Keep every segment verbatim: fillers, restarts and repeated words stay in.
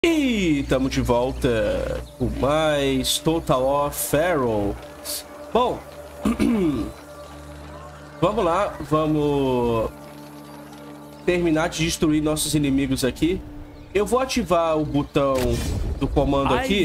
E estamos de volta com mais Total War Pharaoh. Bom, vamos lá, vamos terminar de destruir nossos inimigos aqui. Eu vou ativar o botão do comando aqui.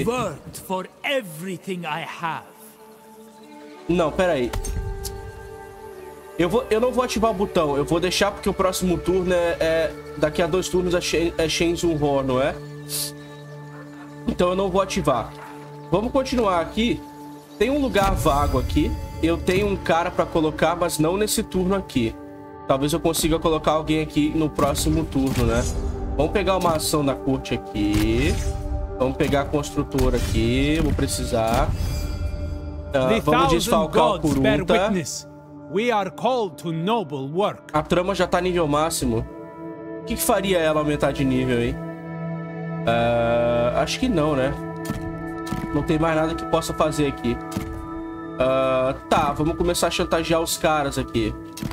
Não, pera aí. Eu, vou, eu não vou ativar o botão, eu vou deixar porque o próximo turno é... é daqui a dois turnos é, Shen, é Shenzhen Hor, não é? Então eu não vou ativar. Vamos continuar aqui. Tem um lugar vago aqui. Eu tenho um cara pra colocar, mas não nesse turno aqui. Talvez eu consiga colocar alguém aqui no próximo turno, né? Vamos pegar uma ação da corte aqui. Vamos pegar a construtora aqui. Vou precisar. Uh, vamos desfalcar o Kurunta. We are called to noble work. A trama já tá nível máximo. O que, que faria ela aumentar de nível, hein? Uh, acho que não, né? Não tem mais nada que possa fazer aqui. Uh, tá, vamos começar a chantagear os caras aqui.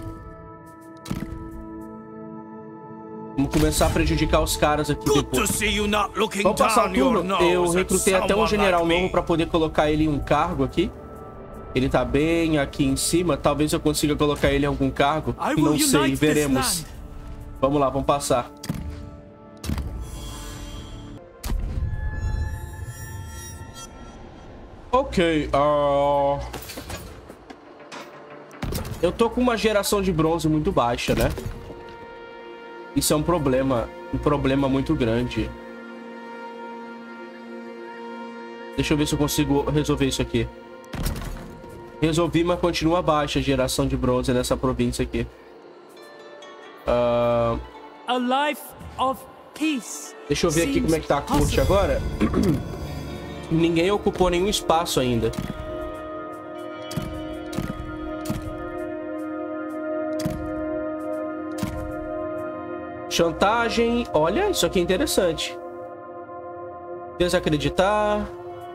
Vamos começar a prejudicar os caras aqui depois. Vamos passar o turno. Eu recrutei até um general novo pra poder colocar ele em um cargo aqui. Ele tá bem aqui em cima. Talvez eu consiga colocar ele em algum cargo. Não sei, veremos. Vamos lá, vamos passar. Ok, uh... eu tô com uma geração de bronze muito baixa, né? Isso é um problema, um problema muito grande. Deixa eu ver se eu consigo resolver isso aqui. Resolvi, mas continua baixa a geração de bronze nessa província aqui. Uh... A life of peace. Deixa eu ver aqui como é que tá a corte agora. Ninguém ocupou nenhum espaço ainda. Chantagem. Olha, isso aqui é interessante. Desacreditar.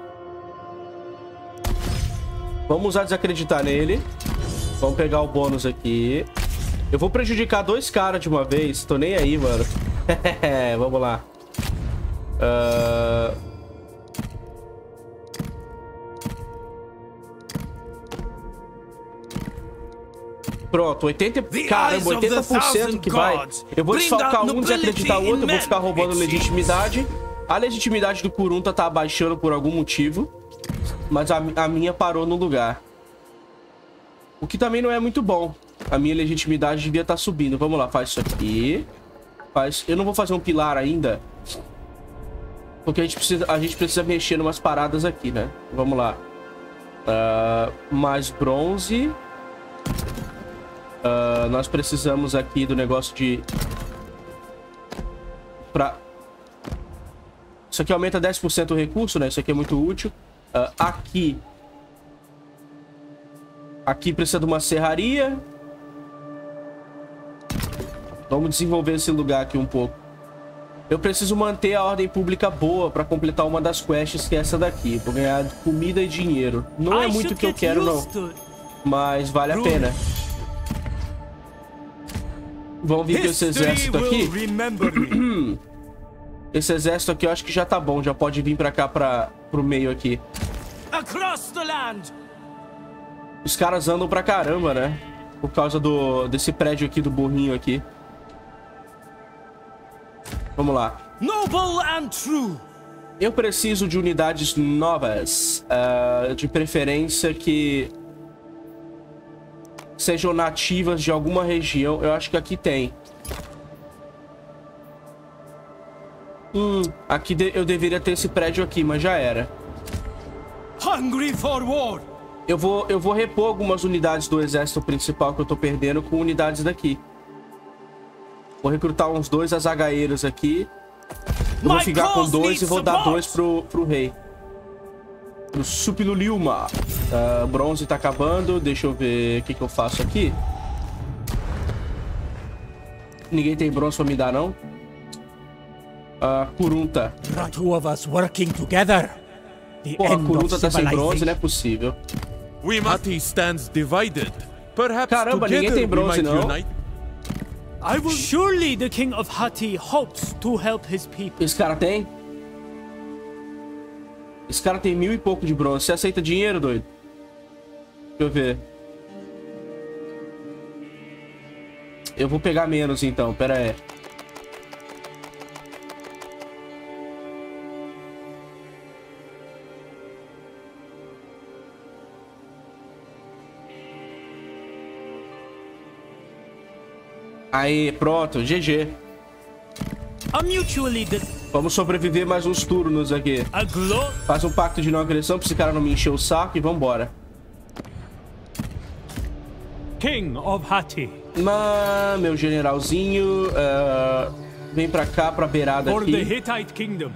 Vamos usar desacreditar nele. Vamos pegar o bônus aqui. Eu vou prejudicar dois caras de uma vez. Tô nem aí, mano. Vamos lá. Uh... Pronto, oitenta... Caramba, oitenta por cento que vai. Eu vou desfalcar um, desacreditar o outro. Eu vou ficar roubando legitimidade. A legitimidade do Kurunta tá abaixando por algum motivo. Mas a, a minha parou no lugar. O que também não é muito bom. A minha legitimidade devia estar subindo. Vamos lá, faz isso aqui. Faz... Eu não vou fazer um pilar ainda. Porque a gente precisa, a gente precisa mexer em umas paradas aqui, né? Vamos lá. Uh, mais bronze. Uh, nós precisamos aqui do negócio de... Pra... Isso aqui aumenta dez por cento o recurso, né? Isso aqui é muito útil. Uh, aqui. Aqui precisa de uma serraria. Vamos desenvolver esse lugar aqui um pouco. Eu preciso manter a ordem pública boa para completar uma das quests, que é essa daqui. Vou ganhar comida e dinheiro. Não é muito o que eu quero, não. Mas vale a pena. Vamos vir com esse exército aqui. Esse exército aqui eu acho que já tá bom. Já pode vir pra cá, pra, pro meio aqui. Os caras andam pra caramba, né? Por causa do, desse prédio aqui, do burrinho aqui. Vamos lá. Noble and true. Eu preciso de unidades novas. Uh, de preferência que... sejam nativas de alguma região. Eu acho que aqui tem. Hum, aqui de, eu deveria ter esse prédio aqui, mas já era. Hungry for war. Eu vou, eu vou repor algumas unidades do exército principal que eu tô perdendo com unidades daqui. Vou recrutar uns dois azagaeiros aqui. Eu vou ficar com dois e vou dar dois pro, pro rei. Pro Supilulilma. Uh, bronze tá acabando. Deixa eu ver o que, que eu faço aqui. Ninguém tem bronze pra me dar, não? Uh, Kurunta. Pô, a Kurunta tá sem bronze, não é possível. Hati stands divided. Perhaps Caramba, ninguém tem bronze, não. I will... Surely the king of Hati hopes to help his people. Esse cara tem? Esse cara tem mil e pouco de bronze. Você aceita dinheiro, doido? Deixa eu ver. Eu vou pegar menos, então. Pera aí. Aí, pronto. G G. A mutually Vamos sobreviver mais uns turnos aqui. a glow. Faz um pacto de não agressão pra esse cara não me encher o saco e vambora. King of Hati. Mas, meu generalzinho, uh, vem pra cá, pra beirada For the aqui. Hittite Kingdom.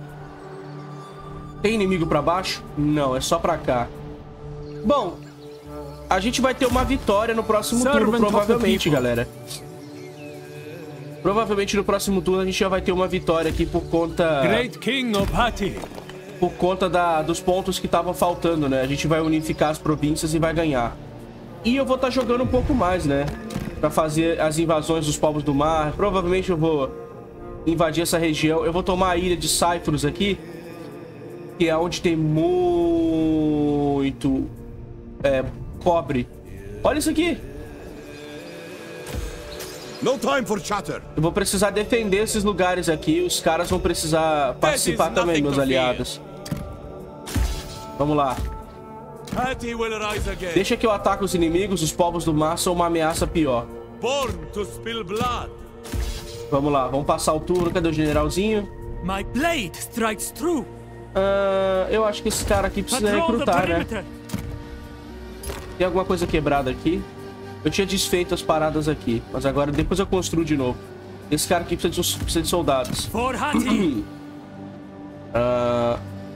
Tem inimigo pra baixo? Não, é só pra cá. Bom, a gente vai ter uma vitória no próximo Servant turno, of the provavelmente, people. galera. Provavelmente no próximo turno a gente já vai ter uma vitória aqui por conta... Great King of Hati. Por conta da, dos pontos que estavam faltando, né? A gente vai unificar as províncias e vai ganhar. E eu vou estar jogando um pouco mais, né? Pra fazer as invasões dos povos do mar. Provavelmente eu vou invadir essa região. Eu vou tomar a ilha de Cyprus aqui, que é onde tem muito é, cobre. Olha isso aqui. No time for chatter. Eu vou precisar defender esses lugares aqui. Os caras vão precisar participar também, meus aliados. Vamos lá. Hati will rise again. Deixa que eu ataque os inimigos. Os povos do mar são uma ameaça pior. Born to spill blood. Vamos lá, vamos passar o turno. Cadê o generalzinho? My blade strikes true. Ah, eu acho que esse cara aqui precisa Patrol the recrutar, né? perimeter. Tem alguma coisa quebrada aqui? Eu tinha desfeito as paradas aqui, mas agora depois eu construo de novo. Esse cara aqui precisa de, precisa de soldados. For Hati. Ah,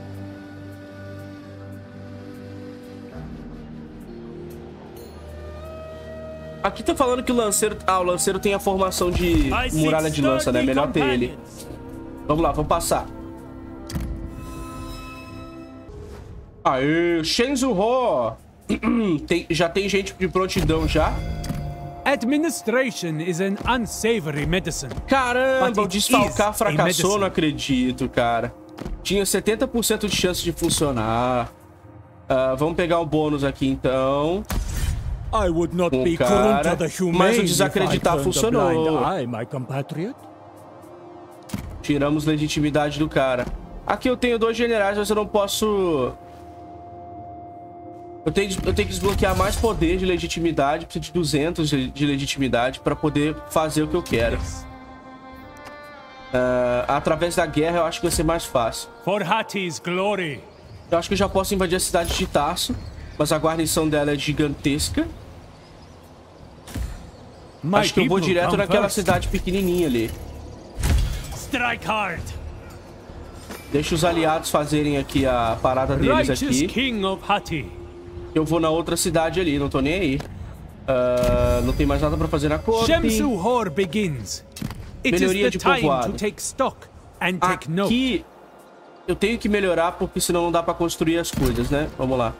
aqui tá falando que o lanceiro... Ah, o lanceiro tem a formação de I seek muralha de lança, né? sturdy Melhor ter ele. companions. Vamos lá, vamos passar. Aê, Shenzu Ho! Tem, já tem gente de prontidão já. Administration is an unsavory medicine. Caramba, But o it desfalcar is a fracassou, medicine. não acredito, cara. Tinha setenta por cento de chance de funcionar. Ah, vamos pegar um bônus aqui, então. I would not Um be cara, Kurunta the humane mas o if I desacreditar turned a funcionou. blind eye, my compatriot. Tiramos legitimidade do cara. Aqui eu tenho dois generais, mas eu não posso... Eu tenho, eu tenho que desbloquear mais poder de legitimidade. Preciso de duzentos de, de legitimidade para poder fazer o que eu quero. Uh, através da guerra eu acho que vai ser mais fácil. For Hati's glory. Eu acho que eu já posso invadir a cidade de Tarso, mas a guarnição dela é gigantesca. My Acho que eu vou people direto come naquela first. cidade pequenininha ali. Strike hard. Deixa os aliados fazerem aqui a parada deles Righteous aqui. King of Hati. Eu vou na outra cidade ali, não tô nem aí. Uh, não tem mais nada pra fazer na corte. Shemsu Hor begins. It is Melhoria the de time povoado. to take stock and take note. Aqui eu tenho que melhorar porque senão não dá pra construir as coisas, né? Vamos lá.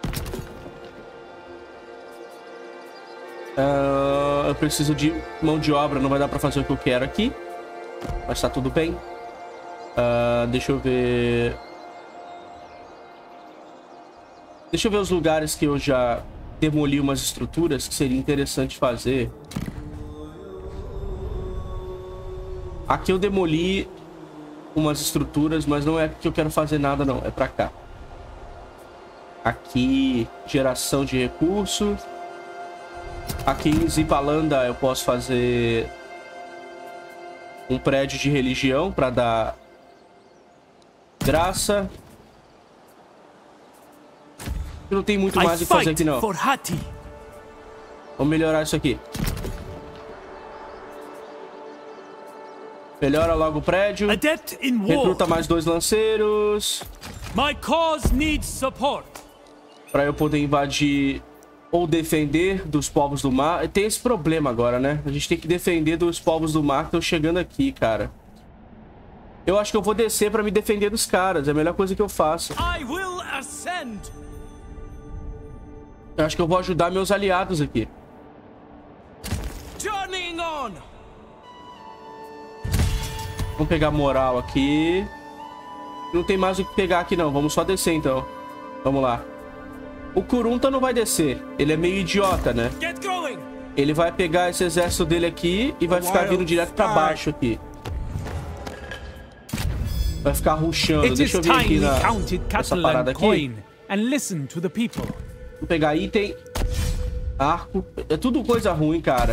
Uh, eu preciso de mão de obra, não vai dar pra fazer o que eu quero aqui. Mas tá tudo bem. Uh, deixa eu ver... Deixa eu ver os lugares que eu já demoli umas estruturas que seria interessante fazer. Aqui eu demoli umas estruturas, mas não é que eu quero fazer nada, não. É pra cá. Aqui, geração de recurso. Aqui em Zipalanda eu posso fazer um prédio de religião pra dar graça. Não tem muito mais o I que fazer fight aqui, não. for Hati. Vamos melhorar isso aqui. Melhora logo o prédio. Adept in war. Recruta mais dois lanceiros. My cause needs support. Pra eu poder invadir ou defender dos povos do mar. Tem esse problema agora, né? A gente tem que defender dos povos do mar que estão chegando aqui, cara. Eu acho que eu vou descer pra me defender dos caras. É a melhor coisa que eu faço. I will ascend. Eu acho que eu vou ajudar meus aliados aqui. Journeying on. Vamos pegar moral aqui. Não tem mais o que pegar aqui, não. Vamos só descer, então. Vamos lá. O Kurunta não vai descer. Ele é meio idiota, né? Get going! Ele vai pegar esse exército dele aqui e vai ficar vindo direto pra baixo aqui. Vai ficar rushando. It is Deixa eu vir aqui time na we counted essa cattle parada and aqui. coin and listened to the people. Vou pegar item. Arco. É tudo coisa ruim, cara.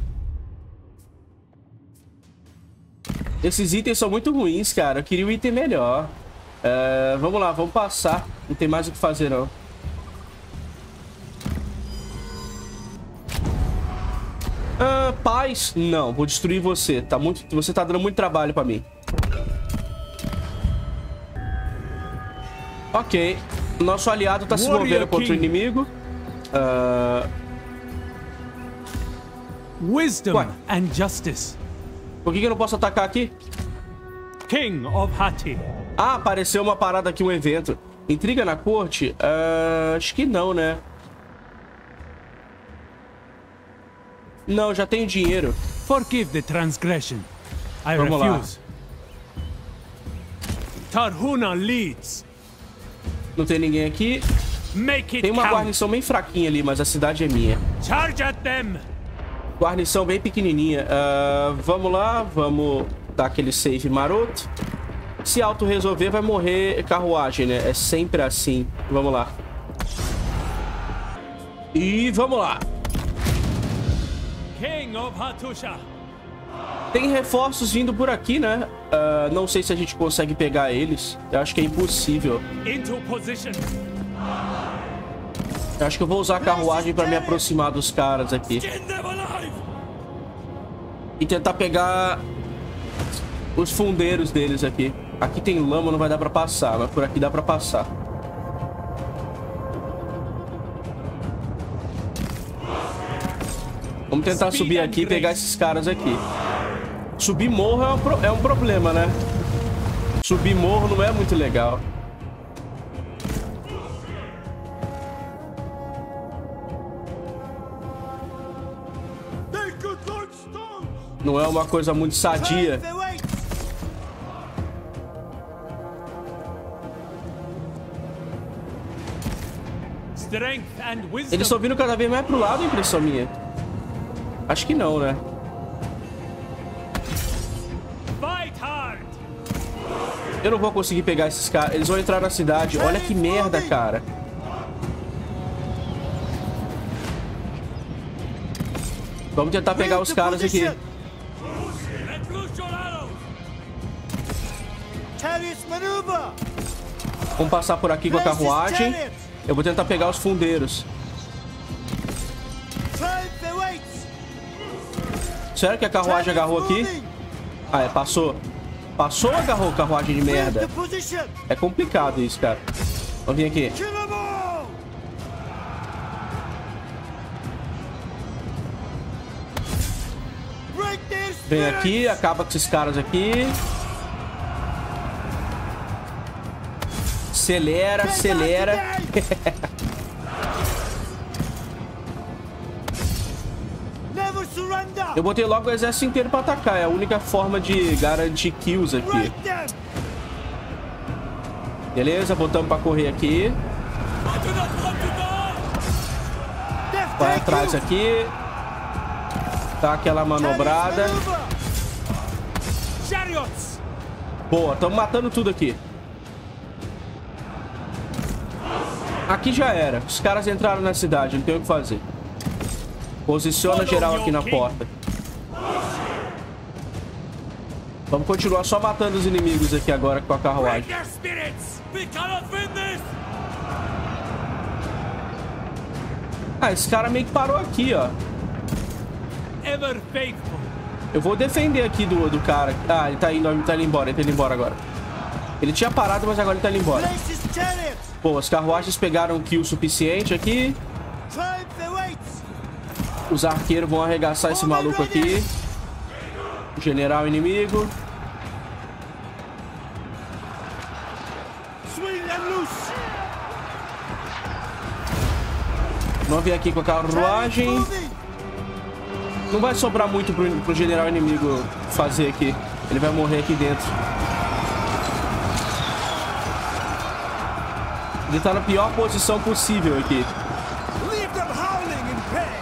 Esses itens são muito ruins, cara. Eu queria um item melhor. É, vamos lá, vamos passar. Não tem mais o que fazer, não. Ah, paz? Não, vou destruir você. Tá muito, você tá dando muito trabalho pra mim. Ok. Nosso aliado tá se movendo contra o inimigo. Uh... Wisdom Ué. and justice. Por que que eu não posso atacar aqui? King of Hati. Ah, apareceu uma parada aqui, um evento. Intriga na corte? Uh... Acho que não, né? Não, já tenho dinheiro. Forgive the transgression. I Vamos lá. refuse. Tarhuna leads. Não tem ninguém aqui. Make it Tem uma count. guarnição bem fraquinha ali, mas a cidade é minha. Charge at them. Guarnição bem pequenininha. Uh, vamos lá, vamos dar aquele save maroto. Se auto-resolver, vai morrer carruagem, né? É sempre assim. Vamos lá. E vamos lá. King of Hattusha. Tem reforços vindo por aqui, né? Uh, não sei se a gente consegue pegar eles. Eu acho que é impossível. Into position. Eu acho que eu vou usar a carruagem pra me aproximar dos caras aqui. Skin them alive! E tentar pegar os fundeiros deles aqui. Aqui tem lama, não vai dar pra passar, mas por aqui dá pra passar. Vamos tentar subir aqui e pegar esses caras aqui. Subir morro é um, pro... é um problema, né? Subir morro não é muito legal. Não é uma coisa muito sadia. Strength and wisdom. Eles estão vindo cada vez mais pro lado, impressão minha. Acho que não, né? Fight hard. Eu não vou conseguir pegar esses caras. Eles vão entrar na cidade. Olha que merda, cara. Vamos tentar pegar os caras aqui. Let loose your arrows! Chariots maneuver! Vamos passar por aqui com a carruagem. Eu vou tentar pegar os fundeiros. Drive the weights! Será que a carruagem agarrou aqui? Ah, é, passou. Passou ou agarrou a carruagem de merda? Position! É complicado isso, cara. Vamos vir aqui. Kill them all! Break their Vem spirits! aqui, acaba com esses caras aqui. Acelera, acelera. Never surrender! Eu botei logo o exército inteiro pra atacar. É a única forma de garantir kills aqui. Break them! Beleza, botamos pra correr aqui. I do not want to die! Death Vai take atrás you! aqui. Tá aquela manobrada. Chariots maneuver! Chariots. Boa, estamos matando tudo aqui. Aqui já era. Os caras entraram na cidade, não tem o que fazer. Posiciona geral aqui na porta. Vamos continuar só matando os inimigos aqui agora com a carruagem. Their spirits! We cannot win this! Ah, esse cara meio que parou aqui, ó. Ever faithful. Eu vou defender aqui do, do cara. Ah, ele tá indo, ele tá indo embora, ele tá indo embora agora. Ele tinha parado, mas agora ele tá indo embora. Place his chariots! Pô, as carruagens pegaram um kill suficiente aqui. Drive the weights! Os arqueiros vão arregaçar esse maluco aqui. O general inimigo. Swing and loose! Vamos vir aqui com a carruagem. Não vai sobrar muito pro, pro general inimigo fazer aqui. Ele vai morrer aqui dentro. Ele tá na pior posição possível aqui. Leave them howling in pain.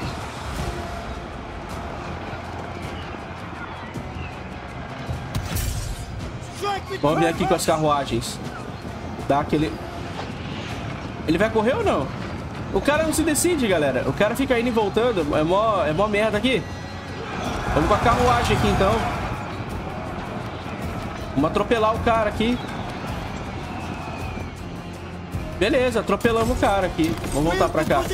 Strike with Vamos vir my aqui com as carruagens. Dá aquele... Ele vai correr ou não? O cara não se decide, galera. O cara fica indo e voltando. É mó, é mó merda aqui. Vamos com a carruagem aqui, então. Vamos atropelar o cara aqui. Beleza, atropelamos o cara aqui. Vamos voltar pra cá.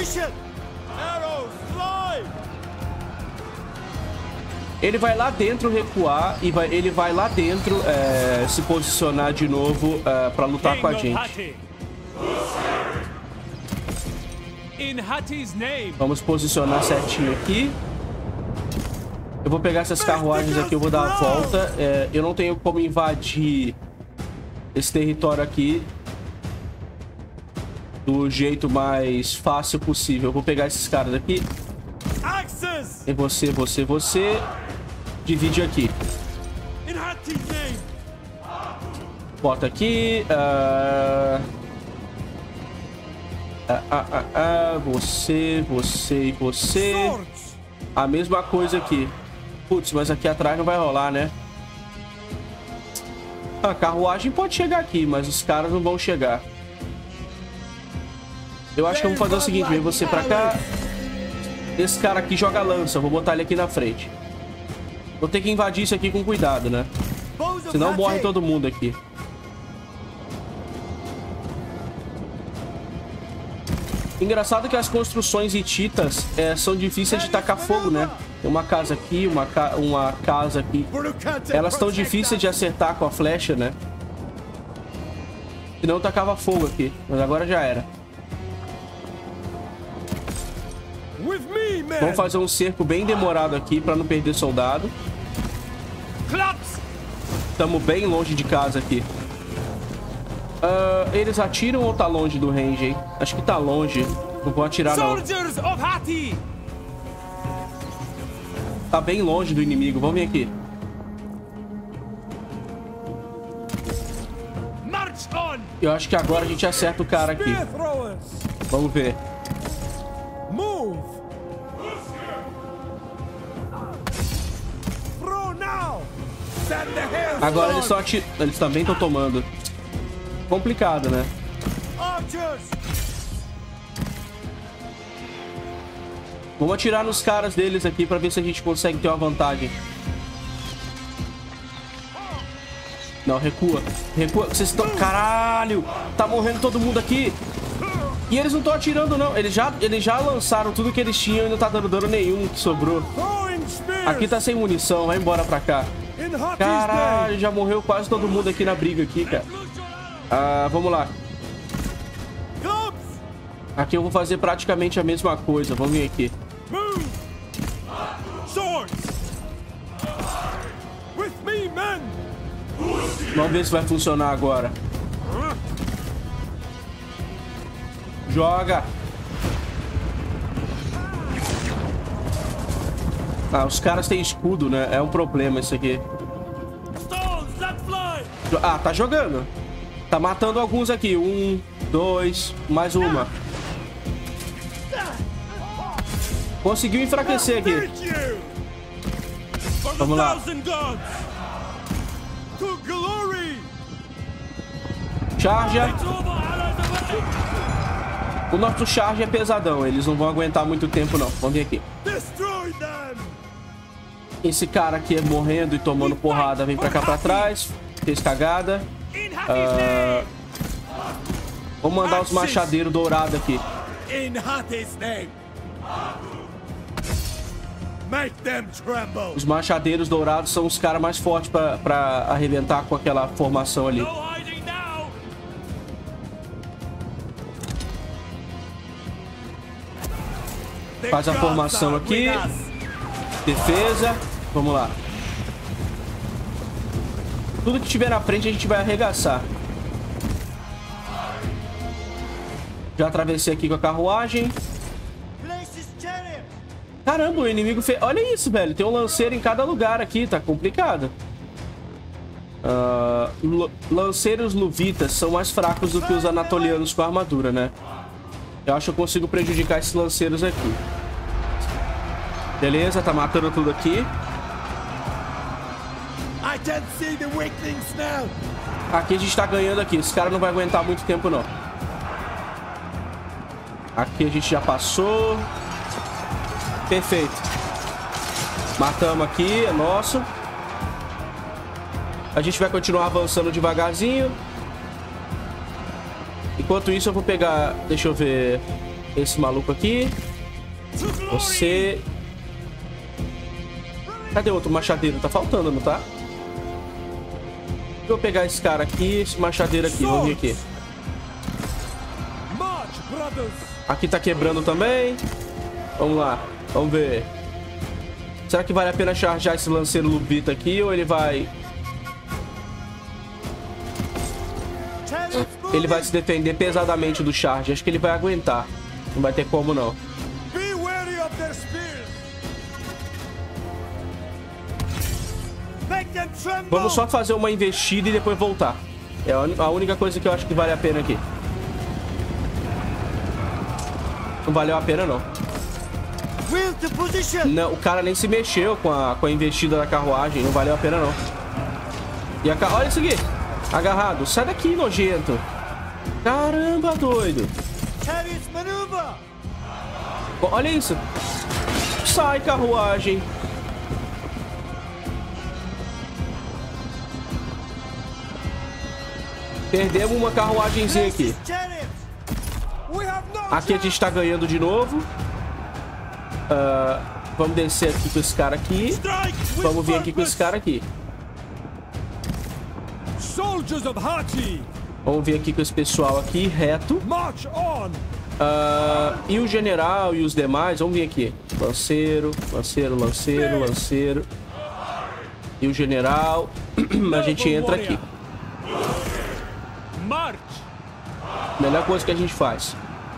Ele vai lá dentro recuar e vai, ele vai lá dentro é, se posicionar de novo é, pra lutar com a gente. Vamos posicionar certinho aqui. Eu vou pegar essas carruagens aqui, eu vou dar a volta. É, eu não tenho como invadir esse território aqui do jeito mais fácil possível. Eu vou pegar esses caras aqui. E você, você, você. Divide aqui. Bota aqui. Uh... Ah, ah, ah, ah. Você, você e você. A mesma coisa aqui. Putz, mas aqui atrás não vai rolar, né? A carruagem pode chegar aqui, mas os caras não vão chegar. Eu acho que eu vou fazer o seguinte, vem você pra cá. Esse cara aqui joga lança, eu vou botar ele aqui na frente. Vou ter que invadir isso aqui com cuidado, né? Senão morre todo mundo aqui. Engraçado que as construções hititas é, são difíceis de tacar fogo, né? Tem uma casa aqui, uma, ca uma casa aqui. Elas estão difíceis de acertar com a flecha, né? Senão eu tacava fogo aqui, mas agora já era. Vamos fazer um cerco bem demorado aqui pra não perder soldado. Estamos bem longe de casa aqui. Uh, eles atiram ou tá longe do range, hein? Acho que tá longe. Não vou atirar, não. Tá bem longe do inimigo. Vamos vir aqui. Eu acho que agora a gente acerta o cara aqui. Vamos ver. Agora eles só atiram. Eles também estão tomando. Complicado, né? Vamos atirar nos caras deles aqui pra ver se a gente consegue ter uma vantagem. Não, recua. Recua. Vocês estão... Caralho! Tá morrendo todo mundo aqui. E eles não estão atirando, não. Eles já, eles já lançaram tudo que eles tinham e não tá dando dano nenhum que sobrou. Aqui tá sem munição. Vai embora pra cá. Caralho, já morreu quase todo mundo aqui na briga aqui, cara. Ah, vamos lá. Aqui eu vou fazer praticamente a mesma coisa. Vamos vir aqui. Vamos ver se vai funcionar agora. Joga. Ah, os caras têm escudo, né? É um problema isso aqui. Ah, tá jogando. Tá matando alguns aqui. Um, dois, mais uma. Conseguiu enfraquecer aqui. Vamos lá. Charja. O nosso charge é pesadão. Eles não vão aguentar muito tempo, não. Vamos vir aqui. Esse cara aqui é morrendo e tomando porrada. Vem pra cá pra trás. Fez cagada. Uh... Vamos mandar os machadeiros dourados aqui. Os machadeiros dourados são os caras mais fortes pra, pra arrebentar com aquela formação ali. Faz a formação aqui. Defesa. Vamos lá. Tudo que tiver na frente a gente vai arregaçar. Já atravessei aqui com a carruagem. Caramba, o inimigo fez... Olha isso, velho. Tem um lanceiro em cada lugar aqui. Tá complicado. Uh, lanceiros luvitas são mais fracos do que os anatolianos com armadura, né? Eu acho que eu consigo prejudicar esses lanceiros aqui. Beleza, tá matando tudo aqui. Aqui a gente tá ganhando aqui. Esse cara não vai aguentar muito tempo, não. Aqui a gente já passou. Perfeito. Matamos aqui, é nosso. A gente vai continuar avançando devagarzinho. Enquanto isso eu vou pegar... Deixa eu ver... Esse maluco aqui. Você... Cadê outro machadeiro? Tá faltando, não tá? Vou pegar esse cara aqui, esse machadeiro aqui. Vamos vir aqui. Aqui tá quebrando também. Vamos lá. Vamos ver. Será que vale a pena chargear esse lanceiro lubita aqui? Ou ele vai... Ele vai se defender pesadamente do charge. Acho que ele vai aguentar. Não vai ter como, não. Vamos só fazer uma investida e depois voltar. É a única coisa que eu acho que vale a pena aqui. Não valeu a pena, não. Não, o cara nem se mexeu com a, com a investida da carruagem. Não valeu a pena, não. E a car... Olha isso aqui. Agarrado. Sai daqui, nojento. Caramba, doido. Olha isso. Sai, carruagem. Perdemos uma carruagemzinha aqui. Aqui a gente tá ganhando de novo. Uh, vamos descer aqui com esse cara aqui. Vamos vir aqui com esse cara aqui. Vamos vir aqui com esse pessoal aqui, reto. Uh, e o general e os demais, vamos vir aqui. Lanceiro, lanceiro, lanceiro, lanceiro. E o general. A gente entra aqui. Melhor coisa que a gente faz.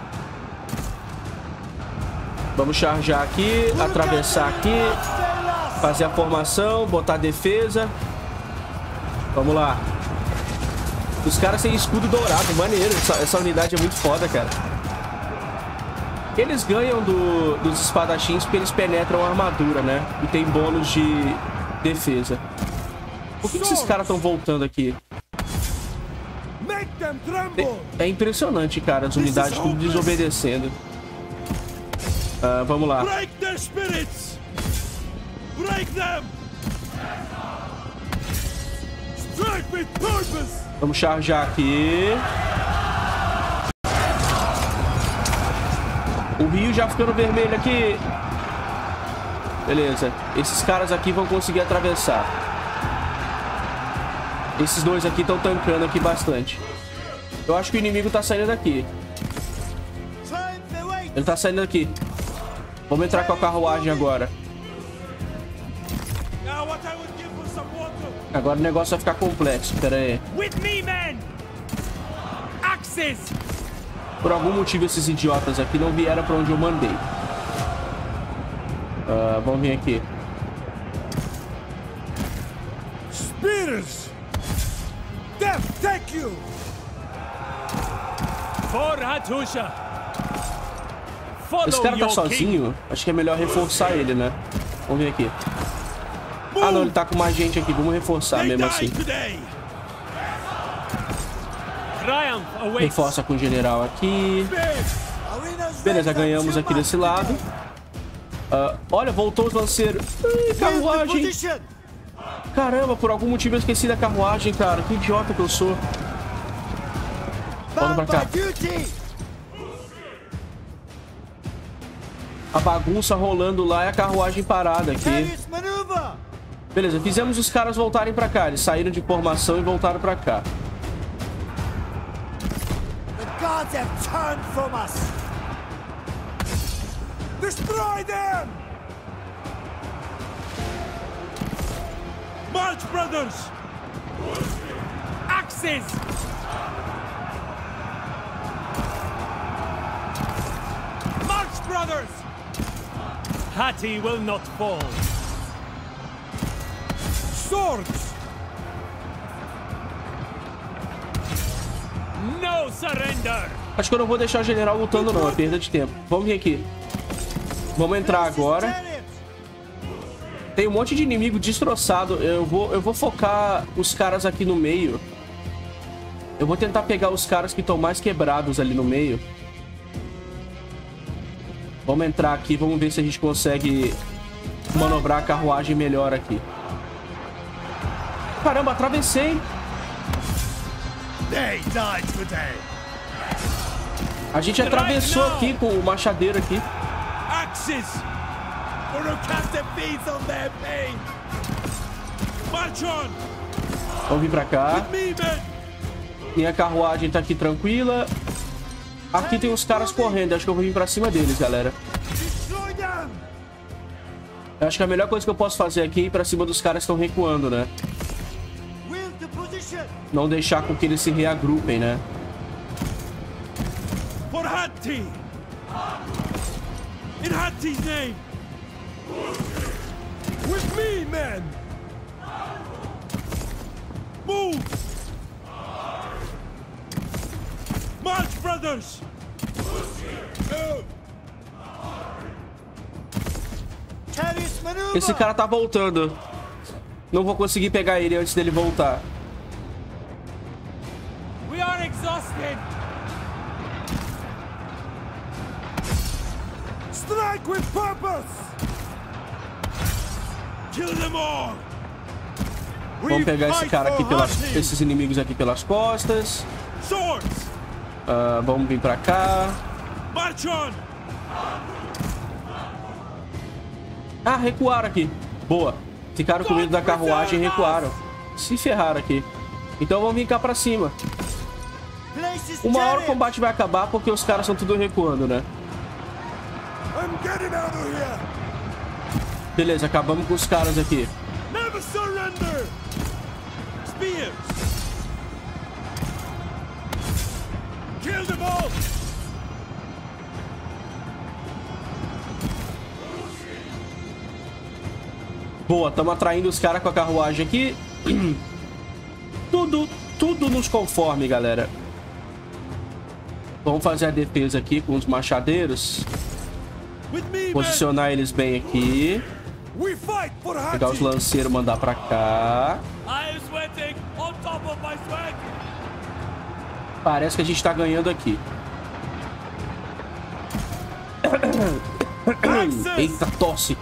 Vamos chargear aqui, atravessar aqui, fazer a formação, botar a defesa. Vamos lá. Os caras têm escudo dourado, maneiro. Essa, essa unidade é muito foda, cara. Eles ganham do, dos espadachins porque eles penetram a armadura, né? E tem bônus de defesa. Por que, que esses caras estão voltando aqui? É, é impressionante, cara. As unidades tudo desobedecendo. Uh, vamos lá. Vamos chargear aqui. O rio já ficando vermelho aqui. Beleza. Esses caras aqui vão conseguir atravessar. Esses dois aqui estão tancando aqui bastante. Eu acho que o inimigo tá saindo daqui. Ele tá saindo daqui. Vamos entrar com a carruagem agora. Agora o negócio vai ficar complexo. Pera aí. Por algum motivo esses idiotas aqui não vieram pra onde eu mandei. Uh, vamos vir aqui. Spears! Death take you! For Hattusha! Esse cara tá sozinho? Acho que é melhor reforçar ele, né? Vamos vir aqui. Ah, não, ele tá com mais gente aqui. Vamos reforçar mesmo assim. Reforça com o general aqui. Beleza, ganhamos aqui desse lado. Uh, olha, voltou os lanceiros. Ai, carruagem. Caramba, por algum motivo eu esqueci da carruagem, cara. Que idiota que eu sou. Volta pra cá. A bagunça rolando lá e a carruagem parada aqui. Beleza, fizemos os caras voltarem pra cá. Eles saíram de formação e voltaram pra cá. Destroy them! March, brothers! Axes! March, brothers! Hati will not fall. Swords! No surrender. Acho que eu não vou deixar o general lutando não, é perda de tempo. Vamos vir aqui. Vamos entrar agora. Tem um monte de inimigo destroçado. Eu vou, eu vou focar os caras aqui no meio. Eu vou tentar pegar os caras que estão mais quebrados ali no meio. Vamos entrar aqui, vamos ver se a gente consegue manobrar a carruagem melhor aqui. Caramba, atravessei. A gente atravessou aqui com o machadeiro aqui. Axes! March on! Vamos vir pra cá. With me, men! Minha carruagem tá aqui tranquila. Aqui tem uns caras correndo. Acho que eu vou vir pra cima deles, galera. Eu acho que a melhor coisa que eu posso fazer aqui é ir pra cima dos caras que estão recuando, né? Não deixar com que eles se reagrupem, né? For Hati! In Hati's name! With me, men! Move! March, brothers! Esse cara tá voltando. Não vou conseguir pegar ele antes dele voltar. We are exhausted. Strike with purpose! Kill them all! Vamos pegar esse cara aqui pelas, esses inimigos aqui pelas costas. Swords! Uh, vamos vir pra cá. March on! Ah, recuaram aqui. Boa. Ficaram com medo da carruagem e recuaram. Se ferraram aqui. Então vamos vir cá pra cima. Uma hora o combate vai acabar porque os caras estão tudo recuando, né? Beleza, acabamos com os caras aqui. Never surrender! Spears! Kill them all! Boa, estamos atraindo os caras com a carruagem aqui. Tudo, tudo nos conforme, galera. Vamos fazer a defesa aqui com os machadeiros. Posicionar eles bem aqui. Pegar os lanceiros e mandar pra cá. Parece que a gente tá ganhando aqui. Eita, tosse.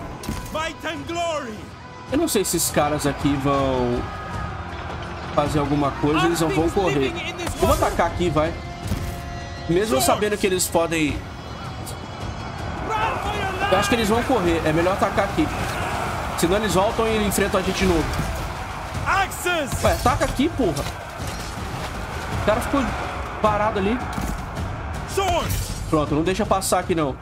Eu não sei se esses caras aqui vão fazer alguma coisa, eles não vão correr. Vamos atacar aqui, vai. Mesmo sabendo que eles podem... Eu acho que eles vão correr. É melhor atacar aqui. Senão eles voltam e enfrentam a gente de novo. Ué, ataca aqui, porra. O cara ficou parado ali. Pronto, não deixa passar aqui, não.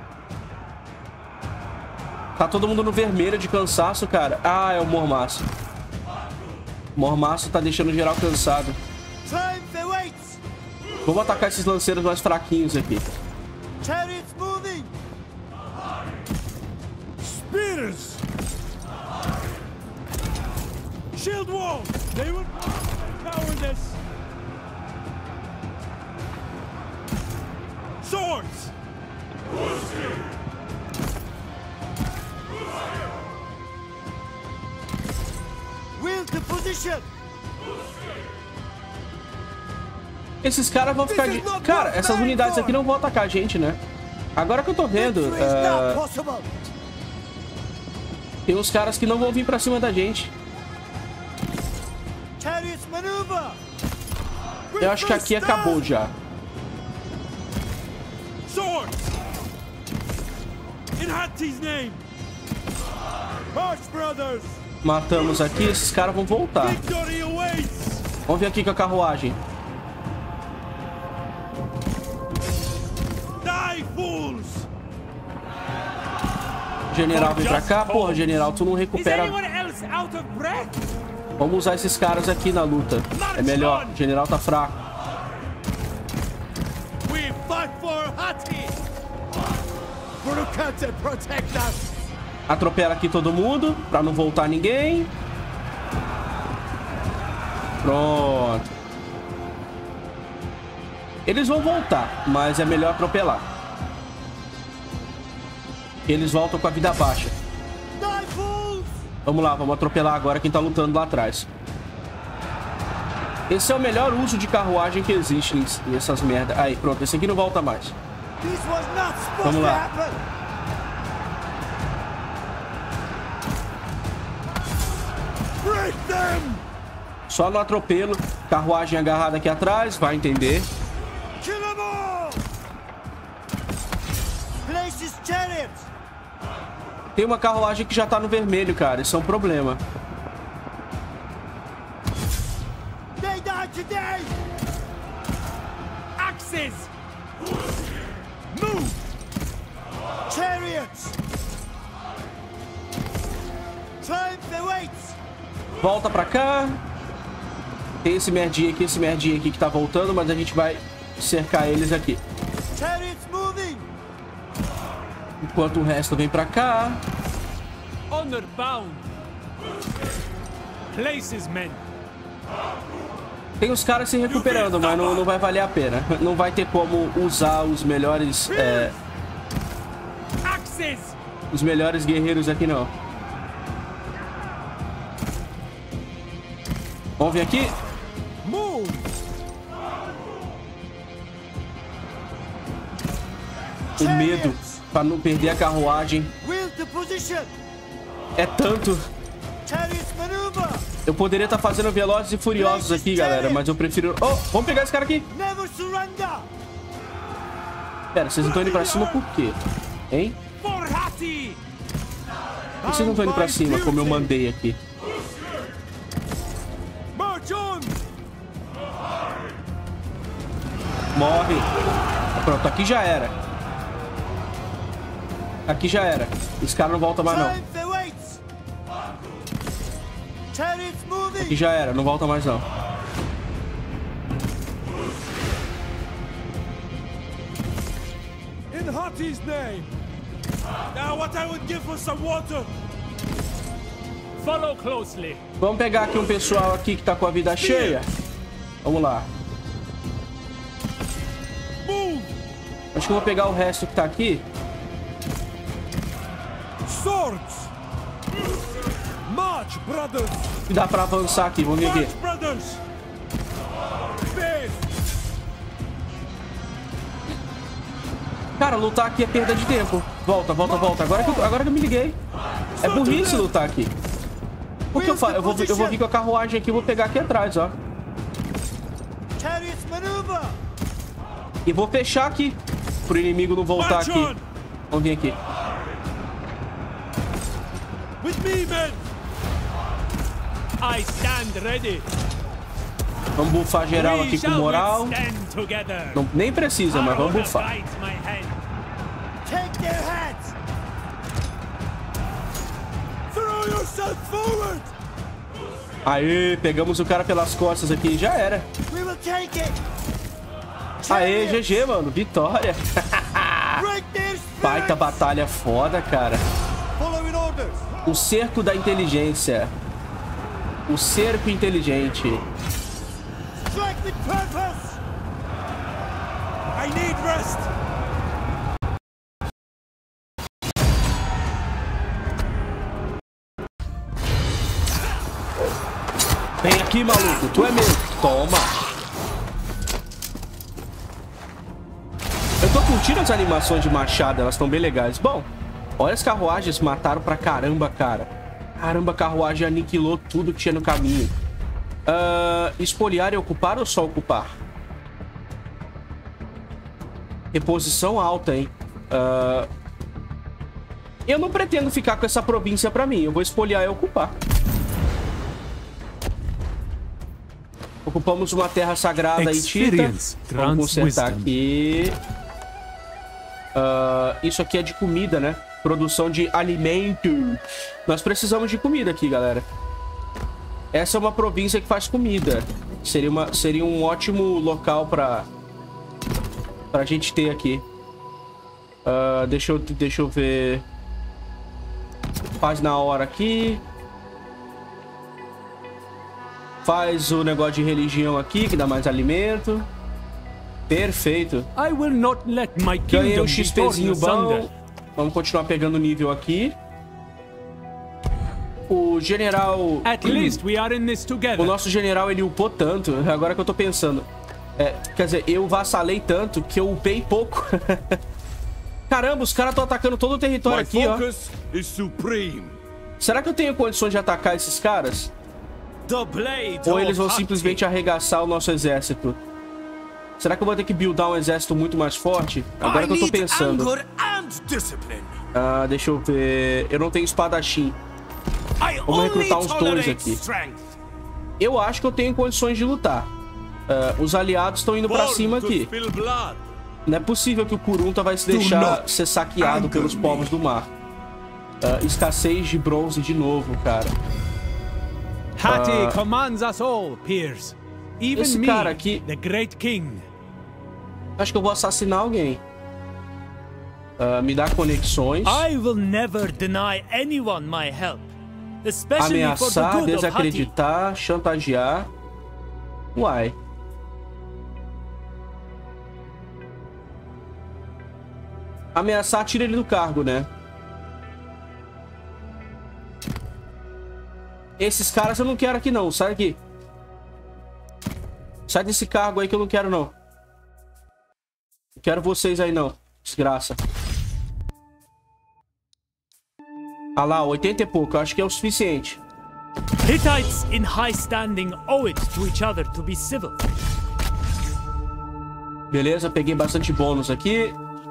Tá todo mundo no vermelho de cansaço, cara. Ah, é o Mormaço. O Mormaço tá deixando geral cansado. Vamos atacar esses lanceiros mais fraquinhos aqui. Spears! Shield wall! They will power this! Swords! Will to position! Esses caras vão ficar de... Cara, essas unidades aqui não vão atacar a gente, né? Agora que eu tô vendo... Uh... Tem uns caras que não vão vir pra cima da gente. Eu acho que aqui acabou já. Matamos aqui, esses caras vão voltar. Vamos vir aqui com a carruagem. General vem pra cá. Porra, general, tu não recupera. Vamos usar esses caras aqui na luta. É melhor, o general tá fraco. Atropela aqui todo mundo, pra não voltar ninguém. Pronto. Eles vão voltar, mas é melhor atropelar. Eles voltam com a vida baixa. Vamos lá, vamos atropelar agora quem tá lutando lá atrás. Esse é o melhor uso de carruagem que existe nessas merdas. Aí, pronto, esse aqui não volta mais. Vamos lá. Só no atropelo. Carruagem agarrada aqui atrás, vai entender. Tem uma carruagem que já tá no vermelho, cara. Isso é um problema. Axes! Move! Chariots! Triumph awaits! Volta pra cá. Tem esse merdinha aqui, esse merdinha aqui que tá voltando, mas a gente vai cercar eles aqui. Chariots moving! Enquanto o resto vem pra cá. Honor bound! Places, men! Tem os caras se recuperando, mas não, não vai valer a pena. Não vai ter como usar os melhores... É, os melhores guerreiros aqui, não. Vamos vir aqui? O medo para não perder a carruagem é tanto. Eu poderia estar fazendo Velozes e Furiosos aqui, galera, mas eu prefiro... Oh, vamos pegar esse cara aqui. Pera, vocês não estão indo pra cima por quê? Hein? Por que vocês não estão indo pra cima, como eu mandei aqui? Morre. Pronto, aqui já era. Aqui já era. Esse cara não volta mais, não. Aqui já era, não volta mais, não. In Hati's name. Now what I would give for some water. Follow closely. Vamos pegar aqui um pessoal aqui que tá com a vida cheia. Vamos lá. Acho que eu vou pegar o resto que tá aqui. Swords. March, brothers. E dá pra avançar aqui, vamos ver aqui. Cara, lutar aqui é perda de tempo. Volta, volta, volta. Agora que eu, agora que eu me liguei. É burrice lutar aqui. O que eu faço? Eu vou, eu vou vir com a carruagem aqui e vou pegar aqui atrás, ó. E vou fechar aqui. Pro inimigo não voltar aqui. Vamos vir aqui. I stand ready. Vamos bufar geral aqui com moral. Não, nem precisa, mas vamos bufar. Aê, pegamos o cara pelas costas aqui. Já era. Aê, G G, mano. Vitória. Baita batalha foda, cara. O cerco da inteligência. O cerco inteligente. I need rest. Vem aqui, maluco. Tu é meu. Toma. Eu tô curtindo as animações de machado. Elas estão bem legais. Bom, olha as carruagens. Mataram pra caramba, cara. Caramba, a carruagem aniquilou tudo que tinha no caminho. Uh, espoliar e ocupar ou só ocupar? Reposição alta, hein? Uh, eu não pretendo ficar com essa província pra mim. Eu vou espoliar e ocupar. Ocupamos uma terra sagrada aí, Tita. Vamos consertar aqui. Uh, isso aqui é de comida, né? Produção de alimento. Nós precisamos de comida aqui, galera. Essa é uma província que faz comida. Seria, uma, seria um ótimo local pra, pra gente ter aqui. Uh, deixa, eu, deixa eu ver. Faz na hora aqui. Faz o negócio de religião aqui, que dá mais alimento. Perfeito. I will not let my Ganhei kingdom um be XPzinho torn bom. asunder. Vamos continuar pegando nível aqui. O general... At least we are in this O together. nosso general, ele upou tanto. Agora que eu tô pensando. É, quer dizer, eu vassalei tanto que eu upei pouco. Caramba, os caras estão atacando todo o território My aqui, ó. focus is supreme. Será que eu tenho condições de atacar esses caras? The blade Ou eles of vão Hati. simplesmente arregaçar o nosso exército? Será que eu vou ter que buildar um exército muito mais forte? Agora I que eu tô need pensando. anger and discipline. Ah, deixa eu ver. Eu não tenho espadachim. I Vamos only recrutar uns dois tolerate aqui. strength. Eu acho que eu tenho condições de lutar. Ah, os aliados estão indo pra Born cima to aqui. spill blood. Não é possível que o Kurunta vai se deixar not ser saqueado anger pelos me. povos do mar. Ah, escassez de bronze de novo, cara. Hati Ah. commands us all, peers. Even Esse me, cara aqui- the great king. Acho que eu vou assassinar alguém. Ah, me dá conexões. I will never deny anyone my help, especially for the Ameaçar, good of Hati. desacreditar, chantagear. Uai. Ameaçar, tira ele do cargo, né? Esses caras eu não quero aqui não, sai daqui. Sai desse cargo aí que eu não quero não. Não quero vocês aí não, desgraça. Ah lá, oitenta e pouco, eu acho que é o suficiente. Hittites in high standing owe it to each other to be civil. Beleza, peguei bastante bônus aqui.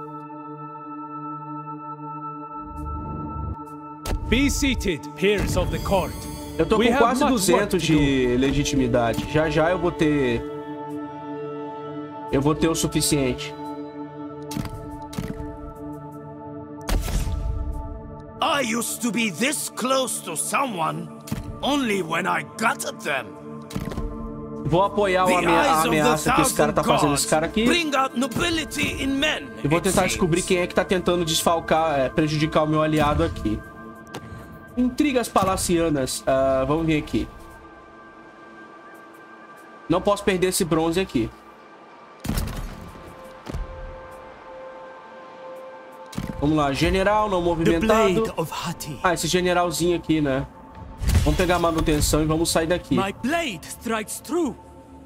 Be seated, peers of the court. Eu tô We com have quase much duzentos work to de legitimidade. Já já eu vou ter... Eu vou ter o suficiente. I used to be this close to someone only when I gutted them. Vou apoiar The o amea- a eyes of the ameaça que esse cara tá thousand fazendo esse cara aqui. bring out nobility in men. E vou it tentar seems. descobrir quem é que tá tentando desfalcar, é, prejudicar o meu aliado aqui. Intrigas palacianas. Ah, vamos ver aqui. Não posso perder esse bronze aqui. Vamos lá, general não The movimentado. blade of Hati. Ah, esse generalzinho aqui, né? Vamos pegar a manutenção e vamos sair daqui. My blade strikes true.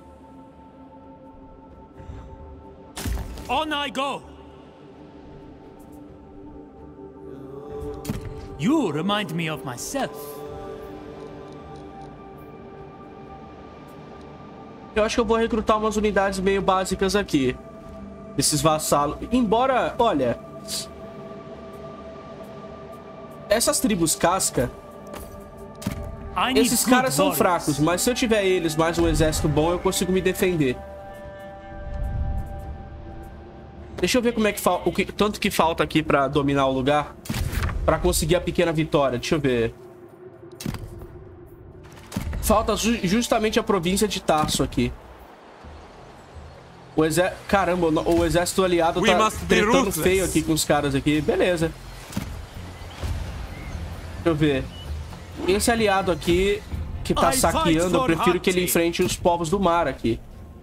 On I go. You remind me of myself. Eu acho que eu vou recrutar umas unidades meio básicas aqui. Esses vassalos. Embora, olha... Essas tribos casca... I need Esses good caras são warriors. fracos, mas se eu tiver eles mais um exército bom, eu consigo me defender. Deixa eu ver como é que falta, o que tanto que falta aqui pra dominar o lugar, pra conseguir a pequena vitória. Deixa eu ver. Falta ju justamente a província de Tarso aqui. O exército, caramba, o exército aliado We tá must be tretando ruthless. feio aqui com os caras aqui. Beleza. Deixa eu ver. Esse aliado aqui que tá I fight saqueando, eu for prefiro que ele Hati. enfrente os povos do mar aqui.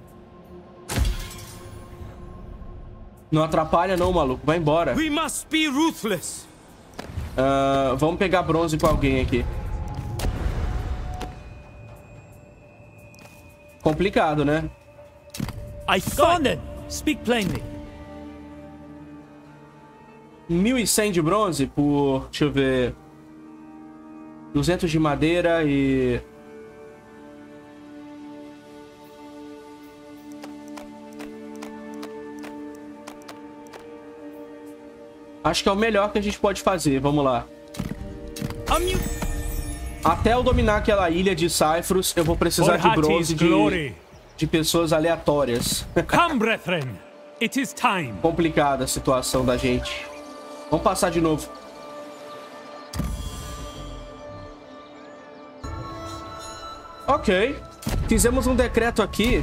Não atrapalha não, maluco. Vai embora. We must be ruthless. Ah, vamos pegar bronze com alguém aqui. Complicado, né? I found them. Speak plainly. mil e cem de bronze por... Deixa eu ver... duzentos de madeira e... Acho que é o melhor que a gente pode fazer. Vamos lá. Até eu dominar aquela ilha de Cyprus, eu vou precisar For de Hati's bronze de, glory. de pessoas aleatórias. Come, brethren. It is time. Complicada a situação da gente. Vamos passar de novo. Ok. Fizemos um decreto aqui.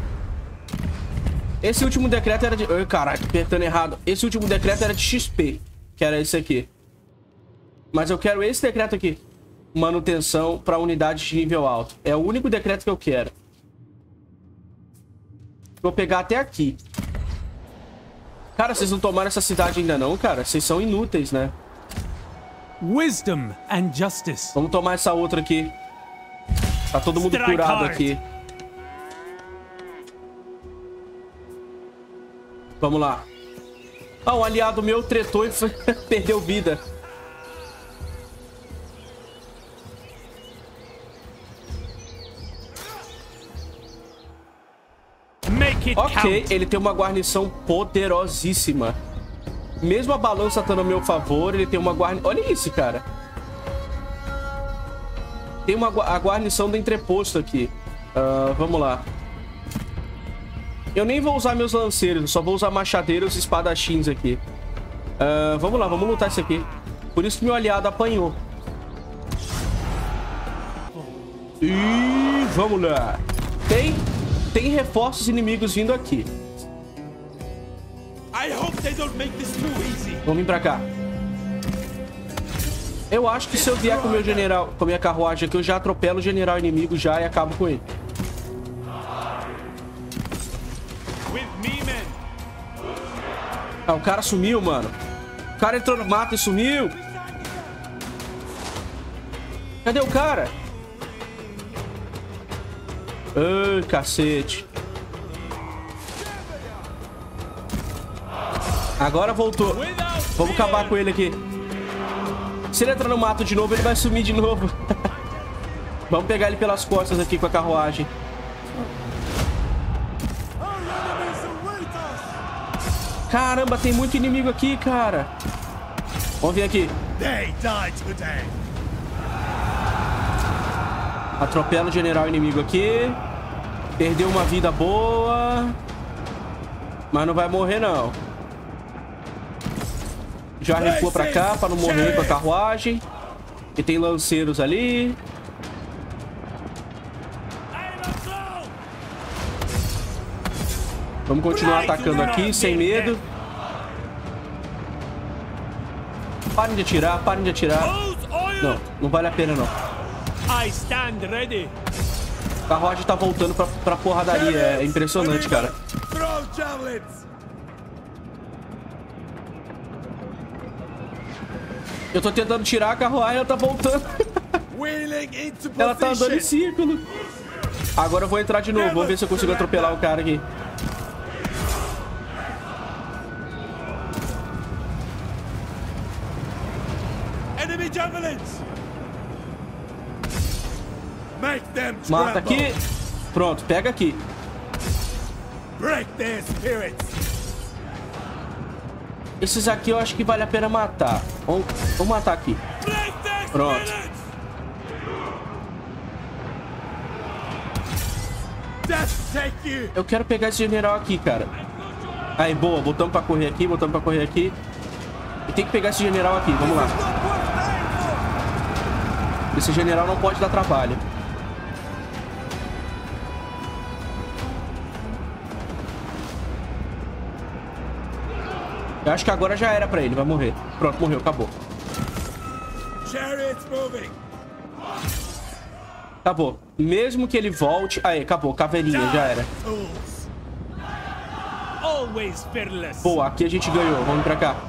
Esse último decreto era de... Ai, caralho, apertando errado. Esse último decreto era de X P. Que era esse aqui. Mas eu quero esse decreto aqui. Manutenção para unidades de nível alto. É o único decreto que eu quero. Vou pegar até aqui. Cara, vocês não tomaram essa cidade ainda não, cara? Vocês são inúteis, né? Wisdom and justice. Vamos tomar essa outra aqui. Tá todo mundo curado aqui. Vamos lá. Ah, um aliado meu tretou e foi... perdeu vida. Ok, ele tem uma guarnição poderosíssima. Mesmo a balança estando a meu favor, ele tem uma guarnição... Olha isso, cara. Tem uma a guarnição do entreposto aqui. Uh, vamos lá. Eu nem vou usar meus lanceiros, só vou usar machadeiros e espadachins aqui. Uh, vamos lá, vamos lutar isso aqui. Por isso que meu aliado apanhou. E vamos lá. Tem... Tem reforços inimigos vindo aqui. Vamos vir pra cá. Eu acho que se eu vier com o meu general, com a minha carruagem aqui, eu já atropelo o general inimigo já e acabo com ele. Ah, o cara sumiu, mano. O cara entrou no mato e sumiu. Cadê o cara? Ai, cacete. Agora voltou. Vamos acabar com ele aqui. Se ele entrar no mato de novo, ele vai sumir de novo. Vamos pegar ele pelas costas aqui com a carruagem. Caramba, tem muito inimigo aqui, cara. Vamos vir aqui. Atropela o general inimigo aqui. Perdeu uma vida boa. Mas não vai morrer, não. Já recua pra cá pra não morrer com a carruagem. E tem lanceiros ali. Vamos continuar atacando aqui, sem medo. Parem de atirar, parem de atirar. Não, não vale a pena, não. I stand ready. A carruagem tá voltando pra, pra porradaria. É impressionante, cara. Eu tô tentando tirar a carruagem, ela tá voltando. Ela tá andando em círculo. Agora eu vou entrar de novo. Vamos ver se eu consigo atropelar o cara aqui. Mata aqui. Pronto, pega aqui. Esses aqui eu acho que vale a pena matar. Vamos, vamos matar aqui. Pronto. Eu quero pegar esse general aqui, cara. Aí, boa. Botamos pra correr aqui, botamos pra correr aqui. E tem que pegar esse general aqui. Vamos lá. Esse general não pode dar trabalho. Eu acho que agora já era pra ele, vai morrer. Pronto, morreu, acabou. Acabou. Mesmo que ele volte... Aí, acabou, caveirinha, já era. Boa, aqui a gente ganhou, vamos pra cá.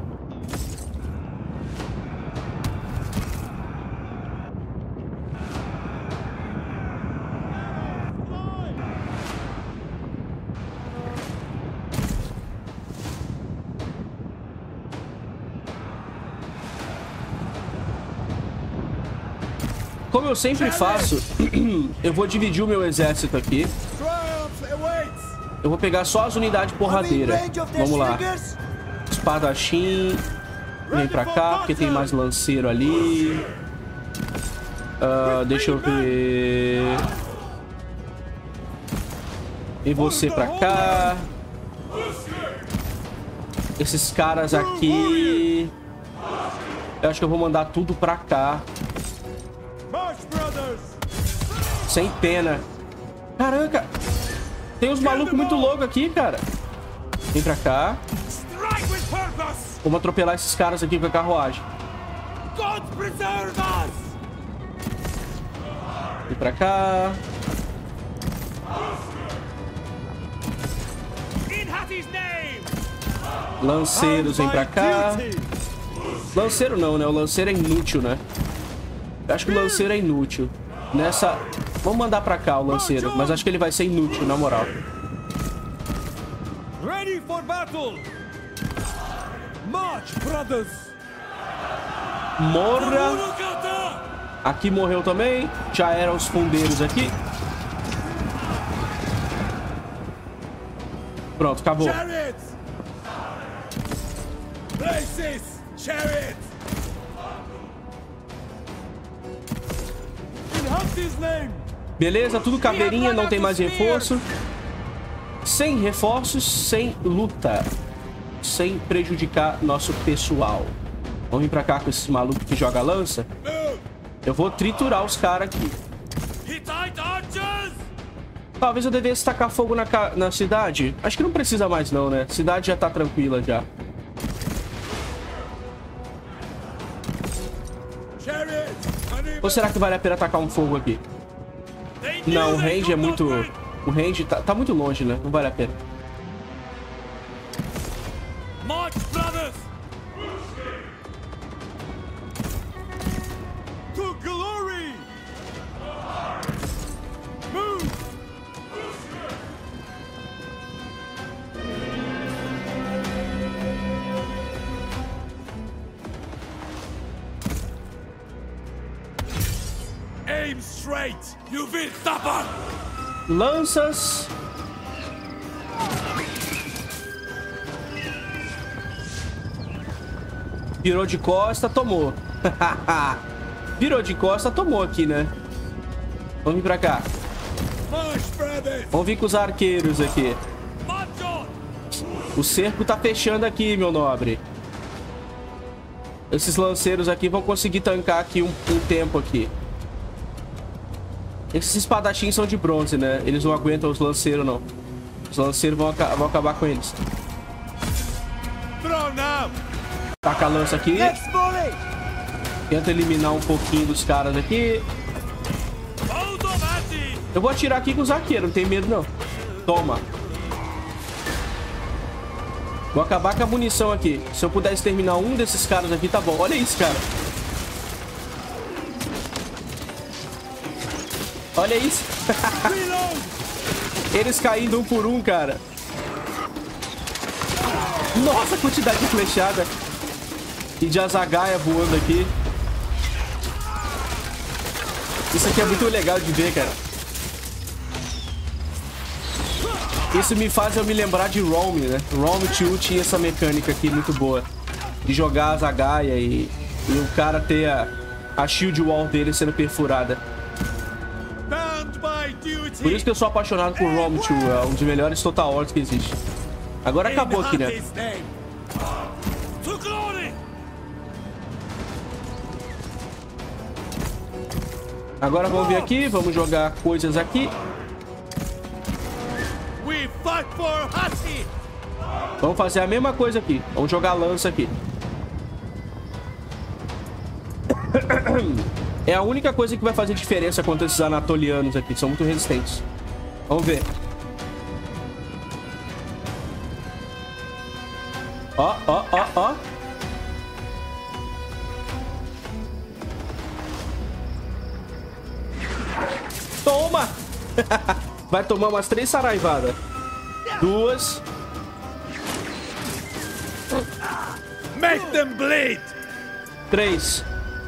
Como eu sempre faço, eu vou dividir o meu exército aqui. Eu vou pegar só as unidades porradeiras. Vamos lá. Espadachim. Vem pra cá, porque tem mais lanceiro ali. Uh, deixa eu ver. E você pra cá. Esses caras aqui. Eu acho que eu vou mandar tudo pra cá. Sem pena. Caraca. Tem uns malucos muito loucos aqui, cara. Vem pra cá. Vamos atropelar esses caras aqui com a carruagem. Vem pra cá. Lanceiros, vem pra cá. Lanceiro não, né? O lanceiro é inútil, né? Eu acho que o lanceiro é inútil. Nessa... Vamos mandar pra cá o lanceiro. Mas acho que ele vai ser inútil, na moral. Ready for battle. March, brothers. Morra. Aqui morreu também. Já eram os fundeiros aqui. Pronto, acabou. Chariots. Places. Chariots. In Humpty's name. Beleza, tudo caveirinha, não tem mais reforço. Sem reforços, sem luta. Sem prejudicar nosso pessoal. Vamos vir pra cá com esses malucos que jogam lança. Eu vou triturar os caras aqui. Talvez eu devesse tacar fogo na, na cidade. Acho que não precisa mais não, né? A cidade já tá tranquila já. Ou será que vale a pena tacar um fogo aqui? Não, o range é muito... O range tá, tá muito longe, né? Não vale a pena. March, brothers! To glory! Move! Aim straight! You will stubborn! Lanças. Virou de costa, tomou. Virou de costa, tomou aqui, né? Vamos vir pra cá. Vamos vir com os arqueiros aqui. O cerco tá fechando aqui, meu nobre. Esses lanceiros aqui vão conseguir tancar aqui um, um tempo aqui. Esses espadachins são de bronze, né? Eles não aguentam os lanceiros, não. Os lanceiros vão, aca vão acabar com eles. Taca a lança aqui. Tenta eliminar um pouquinho dos caras aqui. Eu vou atirar aqui com os arqueiros, não tem medo, não. Toma. Vou acabar com a munição aqui. Se eu puder exterminar um desses caras aqui, tá bom. Olha isso, cara. Olha isso. Eles caindo um por um, cara. Nossa, quantidade de flechada. E de azagaia voando aqui. Isso aqui é muito legal de ver, cara. Isso me faz eu me lembrar de Rome, né? Rome dois tinha essa mecânica aqui muito boa. De jogar azagaia e, e o cara ter a, a shield wall dele sendo perfurada. Por isso que eu sou apaixonado por Rome dois. É um dos melhores Total Wars que existe. Agora acabou aqui, né? Agora vamos vir aqui. Vamos jogar coisas aqui. Vamos fazer a mesma coisa aqui. Vamos jogar lança aqui. É a única coisa que vai fazer diferença contra esses anatolianos aqui. São muito resistentes. Vamos ver. Ó, ó, ó, ó. Toma! Vai tomar umas três saraivadas. Duas. Make them bleed! Três.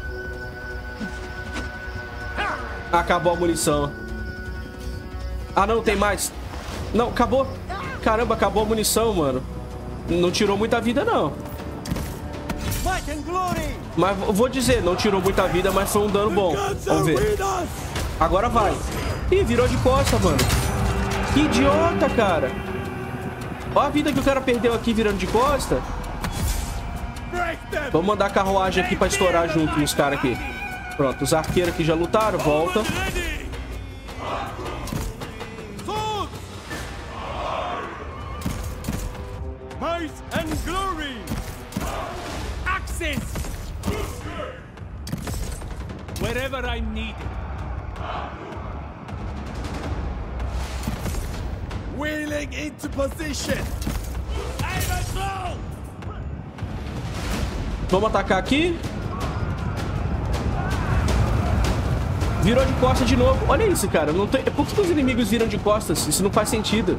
Acabou a munição. Ah, não, tem mais. Não, acabou. Caramba, acabou a munição, mano. Não tirou muita vida, não. Mas vou dizer, não tirou muita vida, mas foi um dano bom. Vamos ver. Agora vai. Ih, virou de costa, mano. Que idiota, cara. Olha a vida que o cara perdeu aqui virando de costa. Vamos mandar a carruagem aqui pra estourar junto nos caras aqui. Pronto, os arqueiros aqui já lutaram. Volta. Might and glory. Axis! Wherever I'm needed. Wheeling into position. Aim and throw! Vamos atacar aqui. Virou de costas de novo. Olha isso, cara. Não tem... Por que os inimigos viram de costas? Isso não faz sentido.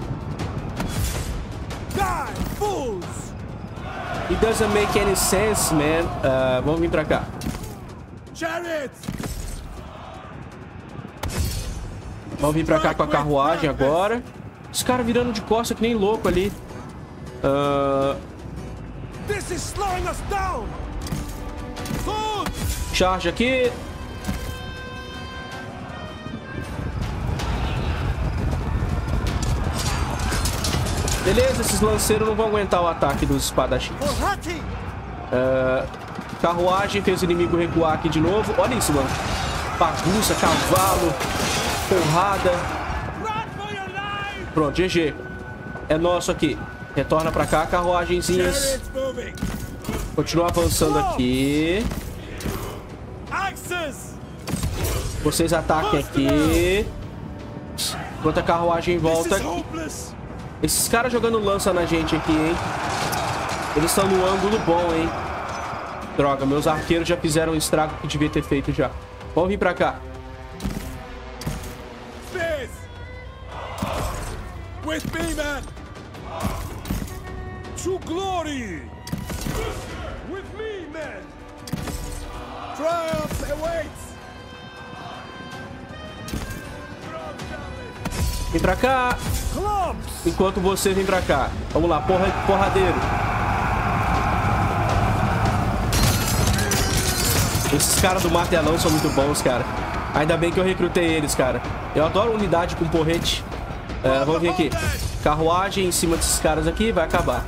It doesn't make any sense, man. Uh, vamos vir pra cá. Vamos vir pra cá com a carruagem agora. Os caras virando de costas que nem louco ali. Uh... Charge aqui. Beleza, esses lanceiros não vão aguentar o ataque dos espadachins. Uh, carruagem fez o inimigo recuar aqui de novo. Olha isso, mano. Bagunça, cavalo, porrada. Pronto, G G. É nosso aqui. Retorna pra cá, carruagenzinhas. Continua avançando aqui. Vocês ataquem aqui. Enquanto a carruagem volta aqui. Esses caras jogando lança na gente aqui, hein? Eles estão no ângulo bom, hein? Droga, meus arqueiros já fizeram o estrago que devia ter feito já. Vamos vir pra cá. With me, man. To glory. With me, man. Triumph awaits. Vem pra cá. Enquanto você vem pra cá. Vamos lá, porra, porradeiro. Esses caras do martelão são muito bons, cara. Ainda bem que eu recrutei eles, cara. Eu adoro unidade com porrete. É, vamos vir aqui. Carruagem em cima desses caras aqui. Vai acabar.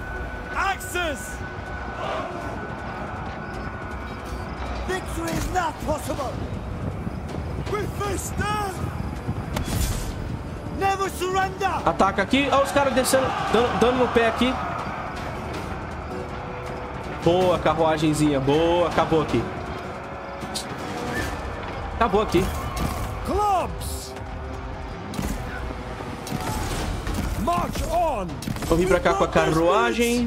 Ataca aqui. Olha os caras descendo, dando, dando no pé aqui. Boa, carruagenzinha. Boa, acabou aqui. Acabou aqui. Vou vir pra cá com a carruagem.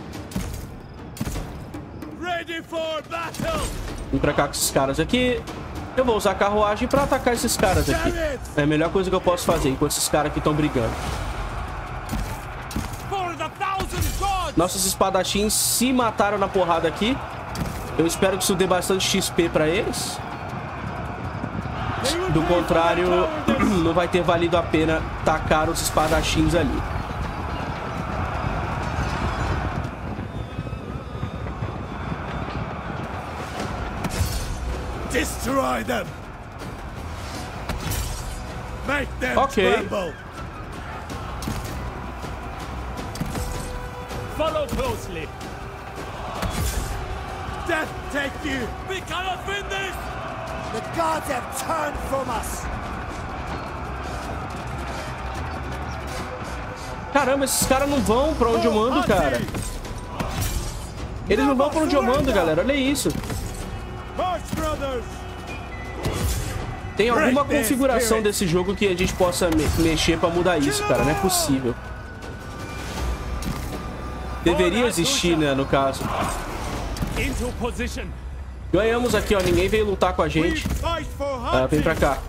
Vim pra cá com esses caras aqui. Eu vou usar a carruagem pra atacar esses caras aqui. É a melhor coisa que eu posso fazer enquanto esses caras aqui estão brigando. Nossos espadachins se mataram na porrada aqui. Eu espero que isso dê bastante X P pra eles. Do contrário, não vai ter valido a pena tacar os espadachins ali. Destroy them. Make them okay. tremble. Follow closely. Death take you. We cannot win this. The gods have turned from us. Caramba, esses caras não vão pra onde eu mando, cara. Eles não vão pra onde eu mando, galera. Olha isso. Tem alguma configuração desse jogo que a gente possa me mexer pra mudar isso, cara. Não é possível. Deveria existir, né, no caso. Ganhamos aqui, ó. Ninguém veio lutar com a gente. Ah, vem pra cá.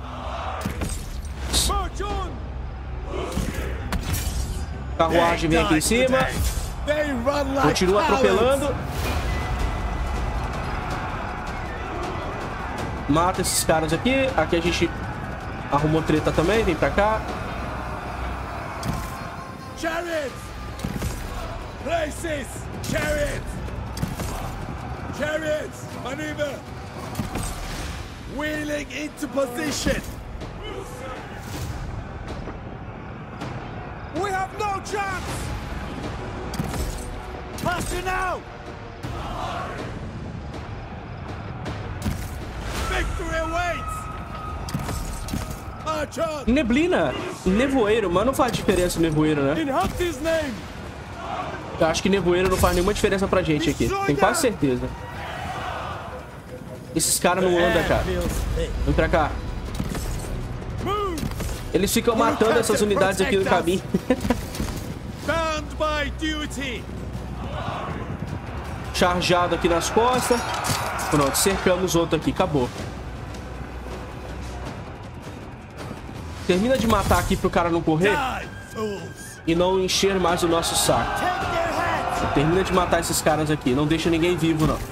Carruagem vem aqui em cima. Continua atropelando. Mata esses caras aqui. Aqui a gente arrumou treta também. Vem pra cá. Chariots! Places! Chariots! Chariots! Maneuver! Wheeling into position! We have no chance! Faster now! Victory awaits! March on! Neblina! Nevoeiro, mas não faz diferença o nevoeiro, né? In Humpty's name. Eu acho que nevoeiro não faz nenhuma diferença pra gente aqui. Tenho quase certeza. Esses caras não andam, cara. Vem pra cá. Eles ficam matando essas unidades aqui no caminho. Bound by duty. charjado aqui nas costas. Pronto, cercamos outro aqui. Acabou. Termina de matar aqui pro cara não correr e não encher mais o nosso saco. Termina de matar esses caras aqui. Não deixa ninguém vivo, não.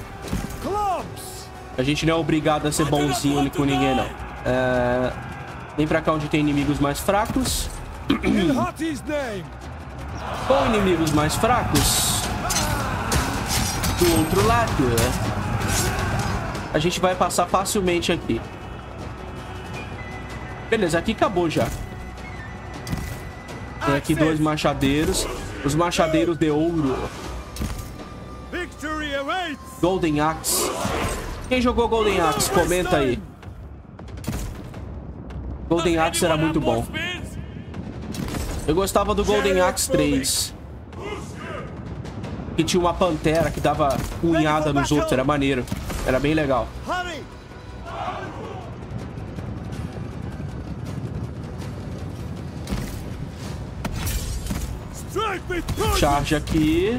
A gente não é obrigado a ser bonzinho com ninguém, não. É... Vem pra cá onde tem inimigos mais fracos. Com inimigos mais fracos, do outro lado, a gente vai passar facilmente aqui. Beleza, aqui acabou já. Tem aqui dois machadeiros. Os machadeiros de ouro. Golden Axe. Quem jogou Golden Axe? Comenta aí. Golden Axe era muito bom. Eu gostava do Golden Axe três. Que tinha uma pantera que dava cunhada nos outros. Era maneiro. Era bem legal. Charge aqui.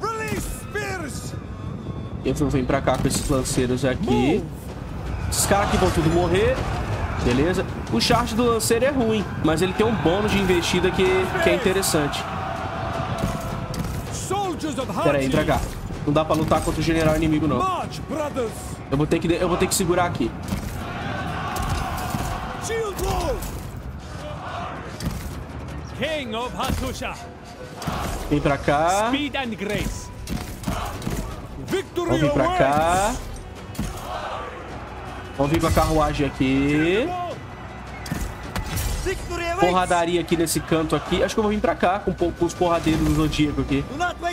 Eu vou vir pra cá com esses lanceiros aqui. Esses caras aqui vão tudo morrer. Beleza? O charge do lanceiro é ruim, mas ele tem um bônus de investida que, que é interessante. Pera aí, pra cá. Não dá pra lutar contra o general inimigo, não. Eu vou ter que, eu vou ter que segurar aqui. King of Hattusha. Vem pra cá. Speed and grace. Vamos vir pra cá. Vamos vir com a carruagem aqui. Porradaria aqui nesse canto aqui. Acho que eu vou vir pra cá com, com os porradeiros do Zodíaco aqui.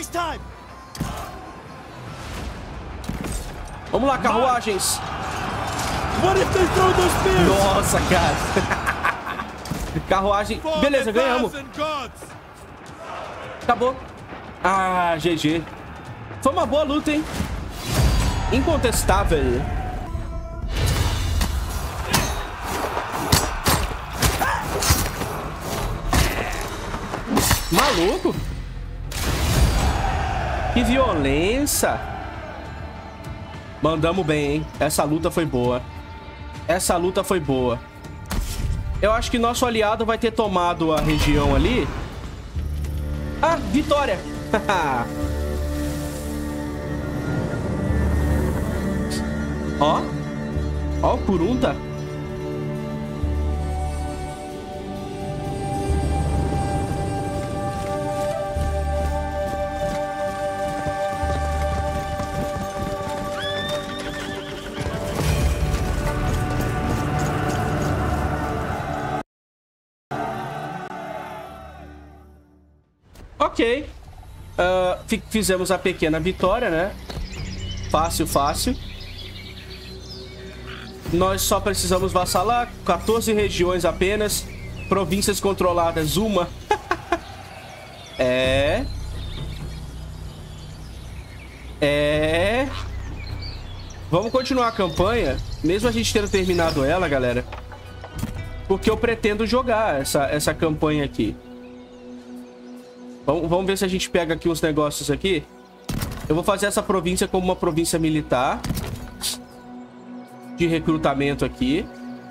Vamos lá, carruagens. Nossa, cara. Carruagem. Beleza, ganhamos. Acabou. Ah, G G. Foi uma boa luta, hein? Incontestável. Maluco. Que violência. Mandamos bem, hein? Essa luta foi boa. Essa luta foi boa. Eu acho que nosso aliado vai ter tomado a região ali. Ah, vitória. Ó. Ó, o Kurunta. Ok. Uh, fizemos a pequena vitória, né? Fácil, fácil. Nós só precisamos vassalar. quatorze regiões apenas. Províncias controladas, uma. É. É. Vamos continuar a campanha. Mesmo a gente tendo terminado ela, galera. Porque eu pretendo jogar essa, essa campanha aqui. Vamos, vamos ver se a gente pega aqui uns negócios aqui. Eu vou fazer essa província como uma província militar. De recrutamento aqui.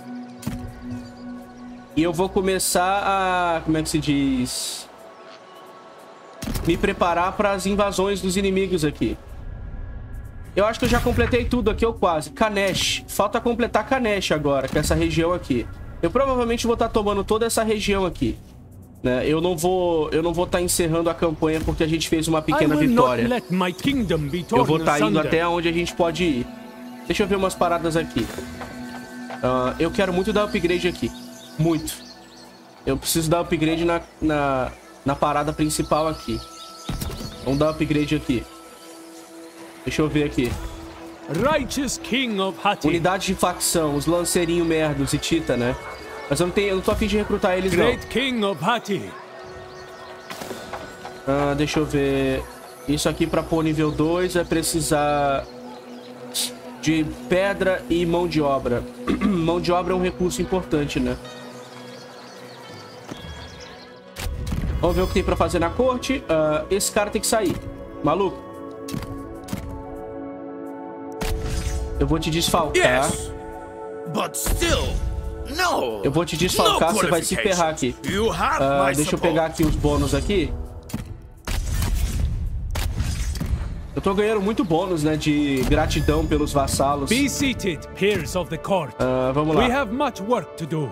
E eu vou começar a... Como é que se diz? Me preparar para as invasões dos inimigos aqui. Eu acho que eu já completei tudo aqui, ou quase. Kanesh. Falta completar Kanesh agora, que é essa região aqui. Eu provavelmente vou estar tomando toda essa região aqui. Né? Eu não vou eu não vou estar encerrando a campanha porque a gente fez uma pequena vitória. Eu vou estar indo até onde a gente pode ir. Deixa eu ver umas paradas aqui. Uh, eu quero muito dar upgrade aqui. Muito. Eu preciso dar upgrade na, na, na parada principal aqui. Vamos dar upgrade aqui. Deixa eu ver aqui. Righteous King of Hati. Unidade de facção, os lanceirinhos merdos e Tita, né? Mas eu não, tenho, eu não tô a fim de recrutar eles, Great não. King of Hati. Ah, deixa eu ver. Isso aqui pra pôr nível dois vai precisar de pedra e mão de obra. Mão de obra é um recurso importante, né? Vamos ver o que tem pra fazer na corte. Uh, esse cara tem que sair. Maluco. Eu vou te desfalcar. Yes, but still, no. Eu vou te desfalcar, No você vai se ferrar aqui. You have Ah, my deixa eu support. pegar aqui os bônus aqui. Eu tô ganhando muito bônus, né, de gratidão pelos vassalos. Be seated, peers of the court. Ah, vamos We lá. have much work to do.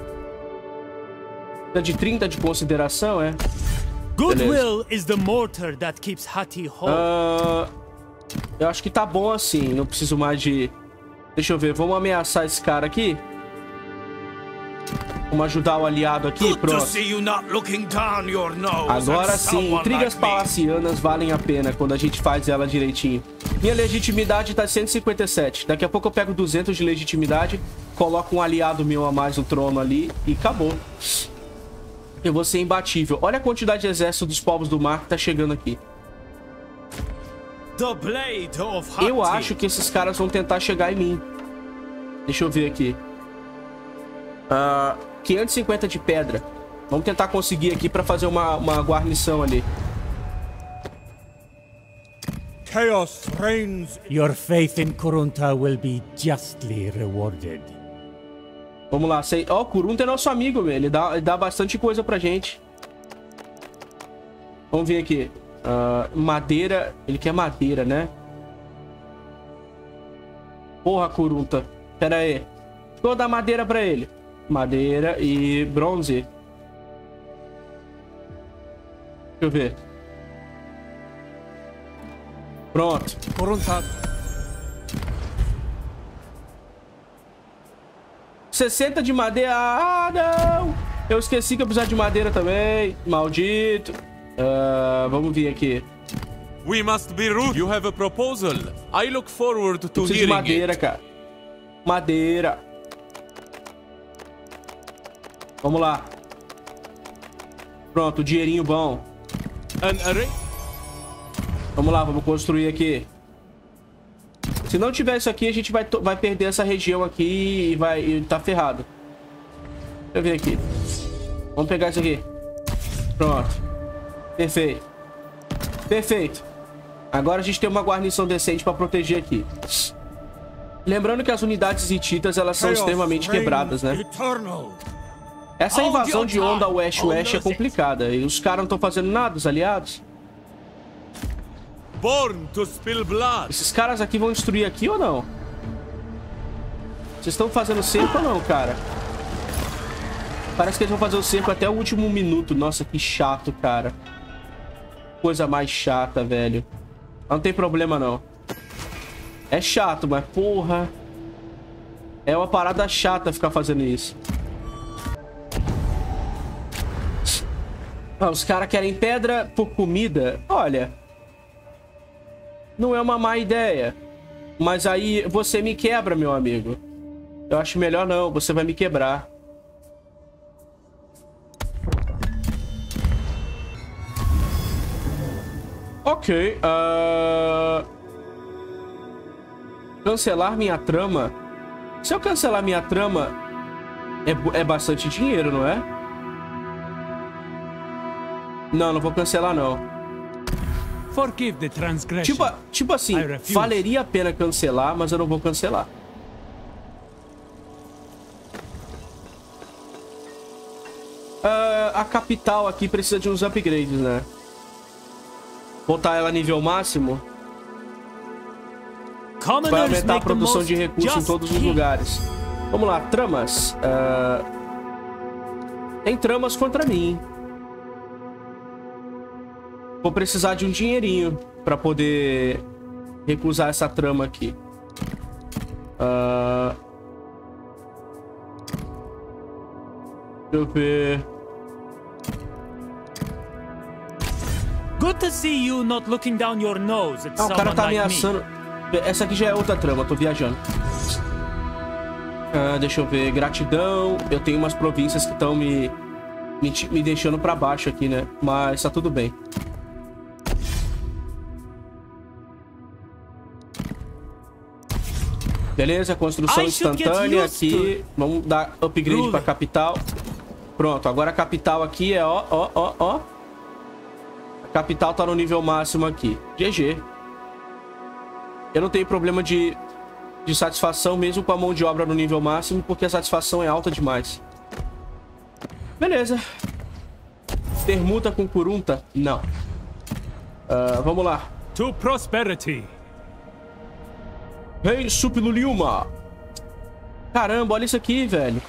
De trinta de consideração, é? Goodwill is the mortar that keeps Hati whole. Ah, eu acho que tá bom assim. Não preciso mais de... Deixa eu ver. Vamos ameaçar esse cara aqui. Vamos ajudar o aliado aqui. Good to Pronto. see you not looking down your nose Agora at sim, someone intrigas like me. palacianas valem a pena quando a gente faz ela direitinho. Minha legitimidade tá cento e cinquenta e sete. Daqui a pouco eu pego duzentos de legitimidade, coloco um aliado meu a mais no trono ali e acabou. Eu vou ser imbatível. Olha a quantidade de exército dos povos do mar que tá chegando aqui. The blade of Hati. Eu acho que esses caras vão tentar chegar em mim. Deixa eu ver aqui. Ah, quinhentos e cinquenta de pedra. Vamos tentar conseguir aqui pra fazer uma, uma guarnição ali. Chaos reigns. Your faith in Kurunta will be justly rewarded. Vamos lá. Sei... Ó, o Kurunta é nosso amigo, meu. Ele dá, ele dá bastante coisa pra gente. Vamos ver aqui. Ah, madeira. Ele quer madeira, né? Porra, Kurunta. Pera aí. Vou dar madeira pra ele. Madeira e bronze. Deixa eu ver. Pronto. Kurunta. sessenta de madeira. Ah, não! Eu esqueci que eu precisava de madeira também. Maldito. Ah, vamos ver aqui. We must be rude. You have a proposal. I look forward to Preciso de hearing madeira, it. cara. Madeira. Vamos lá. Pronto, dinheirinho bom. An array. Vamos lá, vamos construir aqui. Se não tiver isso aqui, a gente vai, vai perder essa região aqui e vai e tá ferrado. Deixa eu ver aqui. Vamos pegar isso aqui. Pronto. Perfeito. Perfeito. Agora a gente tem uma guarnição decente pra proteger aqui. Lembrando que as unidades hititas, elas são Chaos extremamente reigns quebradas, né? Eternal. Essa invasão de onda oeste-oeste é complicada. E os caras não estão fazendo nada, os aliados. Born to spill blood. Esses caras aqui vão destruir aqui ou não? Vocês estão fazendo cerco ou não, cara? Parece que eles vão fazer o cerco até o último minuto. Nossa, que chato, cara. Coisa mais chata, velho. Não tem problema, não. É chato, mas porra. É uma parada chata ficar fazendo isso. Ah, os caras querem pedra por comida. Olha. Não é uma má ideia. Mas aí você me quebra, meu amigo. Eu acho melhor não. Você vai me quebrar. Ok. Uh... Cancelar minha trama. Se eu cancelar minha trama, é, é bastante dinheiro, não é? Não, não vou cancelar, não. Forgive the transgression. Tipo, tipo assim, I refuse. valeria a pena cancelar, mas eu não vou cancelar. Uh, a capital aqui precisa de uns upgrades, né? Botar ela nível máximo vai aumentar a produção de recursos em todos os lugares. Vamos lá, tramas. Uh, tem tramas contra mim. Vou precisar de um dinheirinho pra poder recusar essa trama aqui. Uh... Deixa eu ver. Good to see you not looking down your nose at Ah, o cara someone tá like me. ameaçando. Essa aqui já é outra trama, eu tô viajando. Ah, deixa eu ver. Gratidão. Eu tenho umas províncias que estão me, me, me deixando pra baixo aqui, né? Mas tá tudo bem. Beleza, construção instantânea aqui. Vamos dar upgrade pra capital. Pronto, agora a capital aqui é ó, ó, ó, ó. A capital tá no nível máximo aqui. G G. Eu não tenho problema de de satisfação, mesmo com a mão de obra no nível máximo, porque a satisfação é alta demais. Beleza. Permuta com Kurunta? Não. Uh, vamos lá. To prosperity. Rei Suppiluliuma. Caramba, olha isso aqui, velho.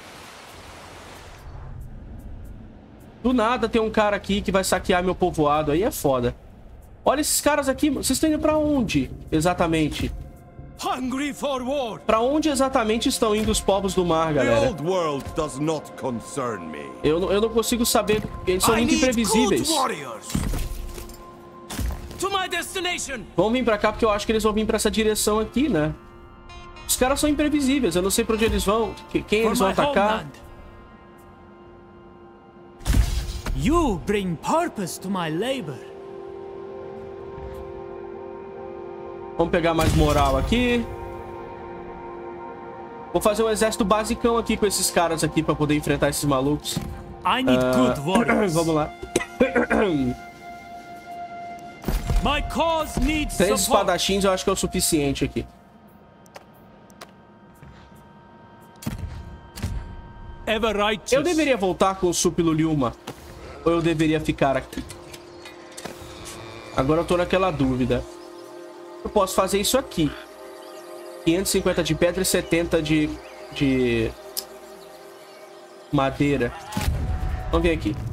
Do nada tem um cara aqui que vai saquear meu povoado. Aí é foda. Olha esses caras aqui. Vocês estão indo pra onde, exatamente? Hungry for war. Pra onde exatamente estão indo os povos do mar, The galera? old world does not concern me. Eu, não- eu não consigo saber. Eles são I muito need imprevisíveis. good warriors. To my destination. Vão vir pra cá porque eu acho que eles vão vir pra essa direção aqui, né? Os caras são imprevisíveis. Eu não sei pra onde eles vão. que- Quem For eles vão my atacar. homeland. You bring purpose to my labor. Vamos pegar mais moral aqui. Vou fazer um exército basicão aqui com esses caras aqui pra poder enfrentar esses malucos. I need good warriors. Vamos lá. My cause needs Três support. espadachins eu acho que é o suficiente aqui. Ever righteous. Eu deveria voltar com o Suppiluliuma ou eu deveria ficar aqui? Agora eu tô naquela dúvida. Eu posso fazer isso aqui. quinhentos e cinquenta de pedra e setenta de... de... madeira. Vamos ver aqui.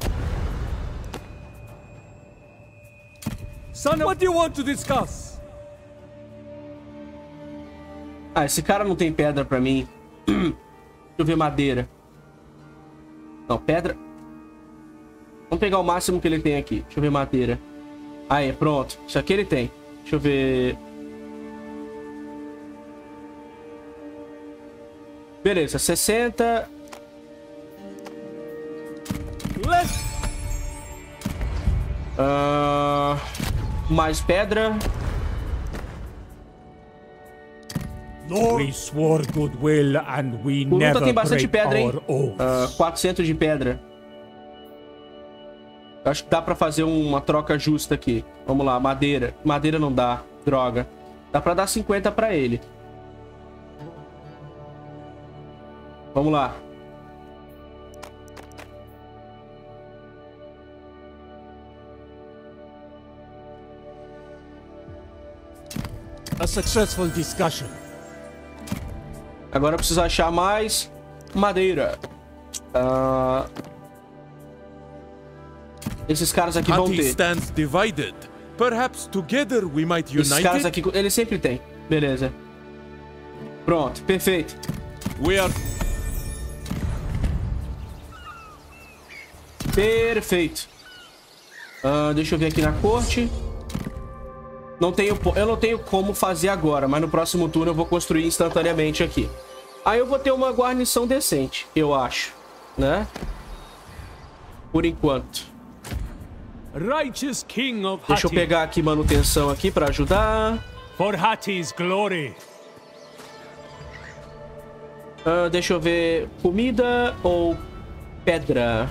Son, what do you want to discuss? Ah, esse cara não tem pedra pra mim. Deixa eu ver madeira. Não, pedra... Vamos pegar o máximo que ele tem aqui. Deixa eu ver madeira. Aí, pronto. Isso aqui ele tem. Deixa eu ver... Beleza, sessenta... Uh, mais pedra. We swore goodwill and we Kurunta never tem bastante break pedra, hein? our oaths. Uh, quatrocentos de pedra. Acho que dá pra fazer uma troca justa aqui. Vamos lá, madeira. Madeira não dá, droga. Dá pra dar cinquenta pra ele. Vamos lá. A successful discussion. Agora eu preciso achar mais madeira. Ah, esses caras aqui vão Hati ter. stands divided. Perhaps together we might Esses unite caras it? aqui, ele sempre tem. Beleza. Pronto, perfeito. We are... Perfeito. Ah, deixa eu ver aqui na corte. Não tenho, eu não tenho como fazer agora, mas no próximo turno eu vou construir instantaneamente aqui. Aí eu vou ter uma guarnição decente, eu acho, né? Por enquanto. Righteous King of Deixa eu Hati. pegar aqui manutenção aqui pra ajudar. For Hati's glory. Ah, deixa eu ver. Comida ou pedra?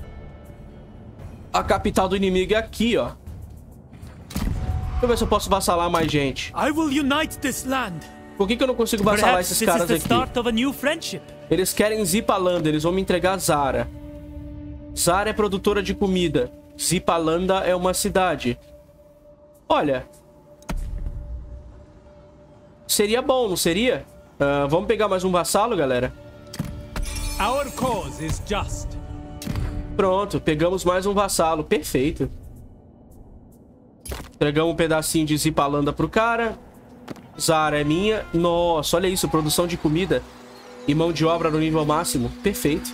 A capital do inimigo é aqui, ó. Deixa eu ver se eu posso vassalar mais gente. I will unite this land. Por que que eu não consigo vassalar Perhaps esses this is caras the aqui? start of a new friendship. Eles querem Zipalanda, eles vão me entregar Zara. Zara é produtora de comida. Zipalanda é uma cidade. Olha. Seria bom, não seria? Uh, vamos pegar mais um vassalo, galera? Our cause is just. Pronto, pegamos mais um vassalo. Perfeito. Entregamos um pedacinho de Zipalanda pro cara. Zara é minha. Nossa, olha isso, produção de comida e mão de obra no nível máximo. Perfeito.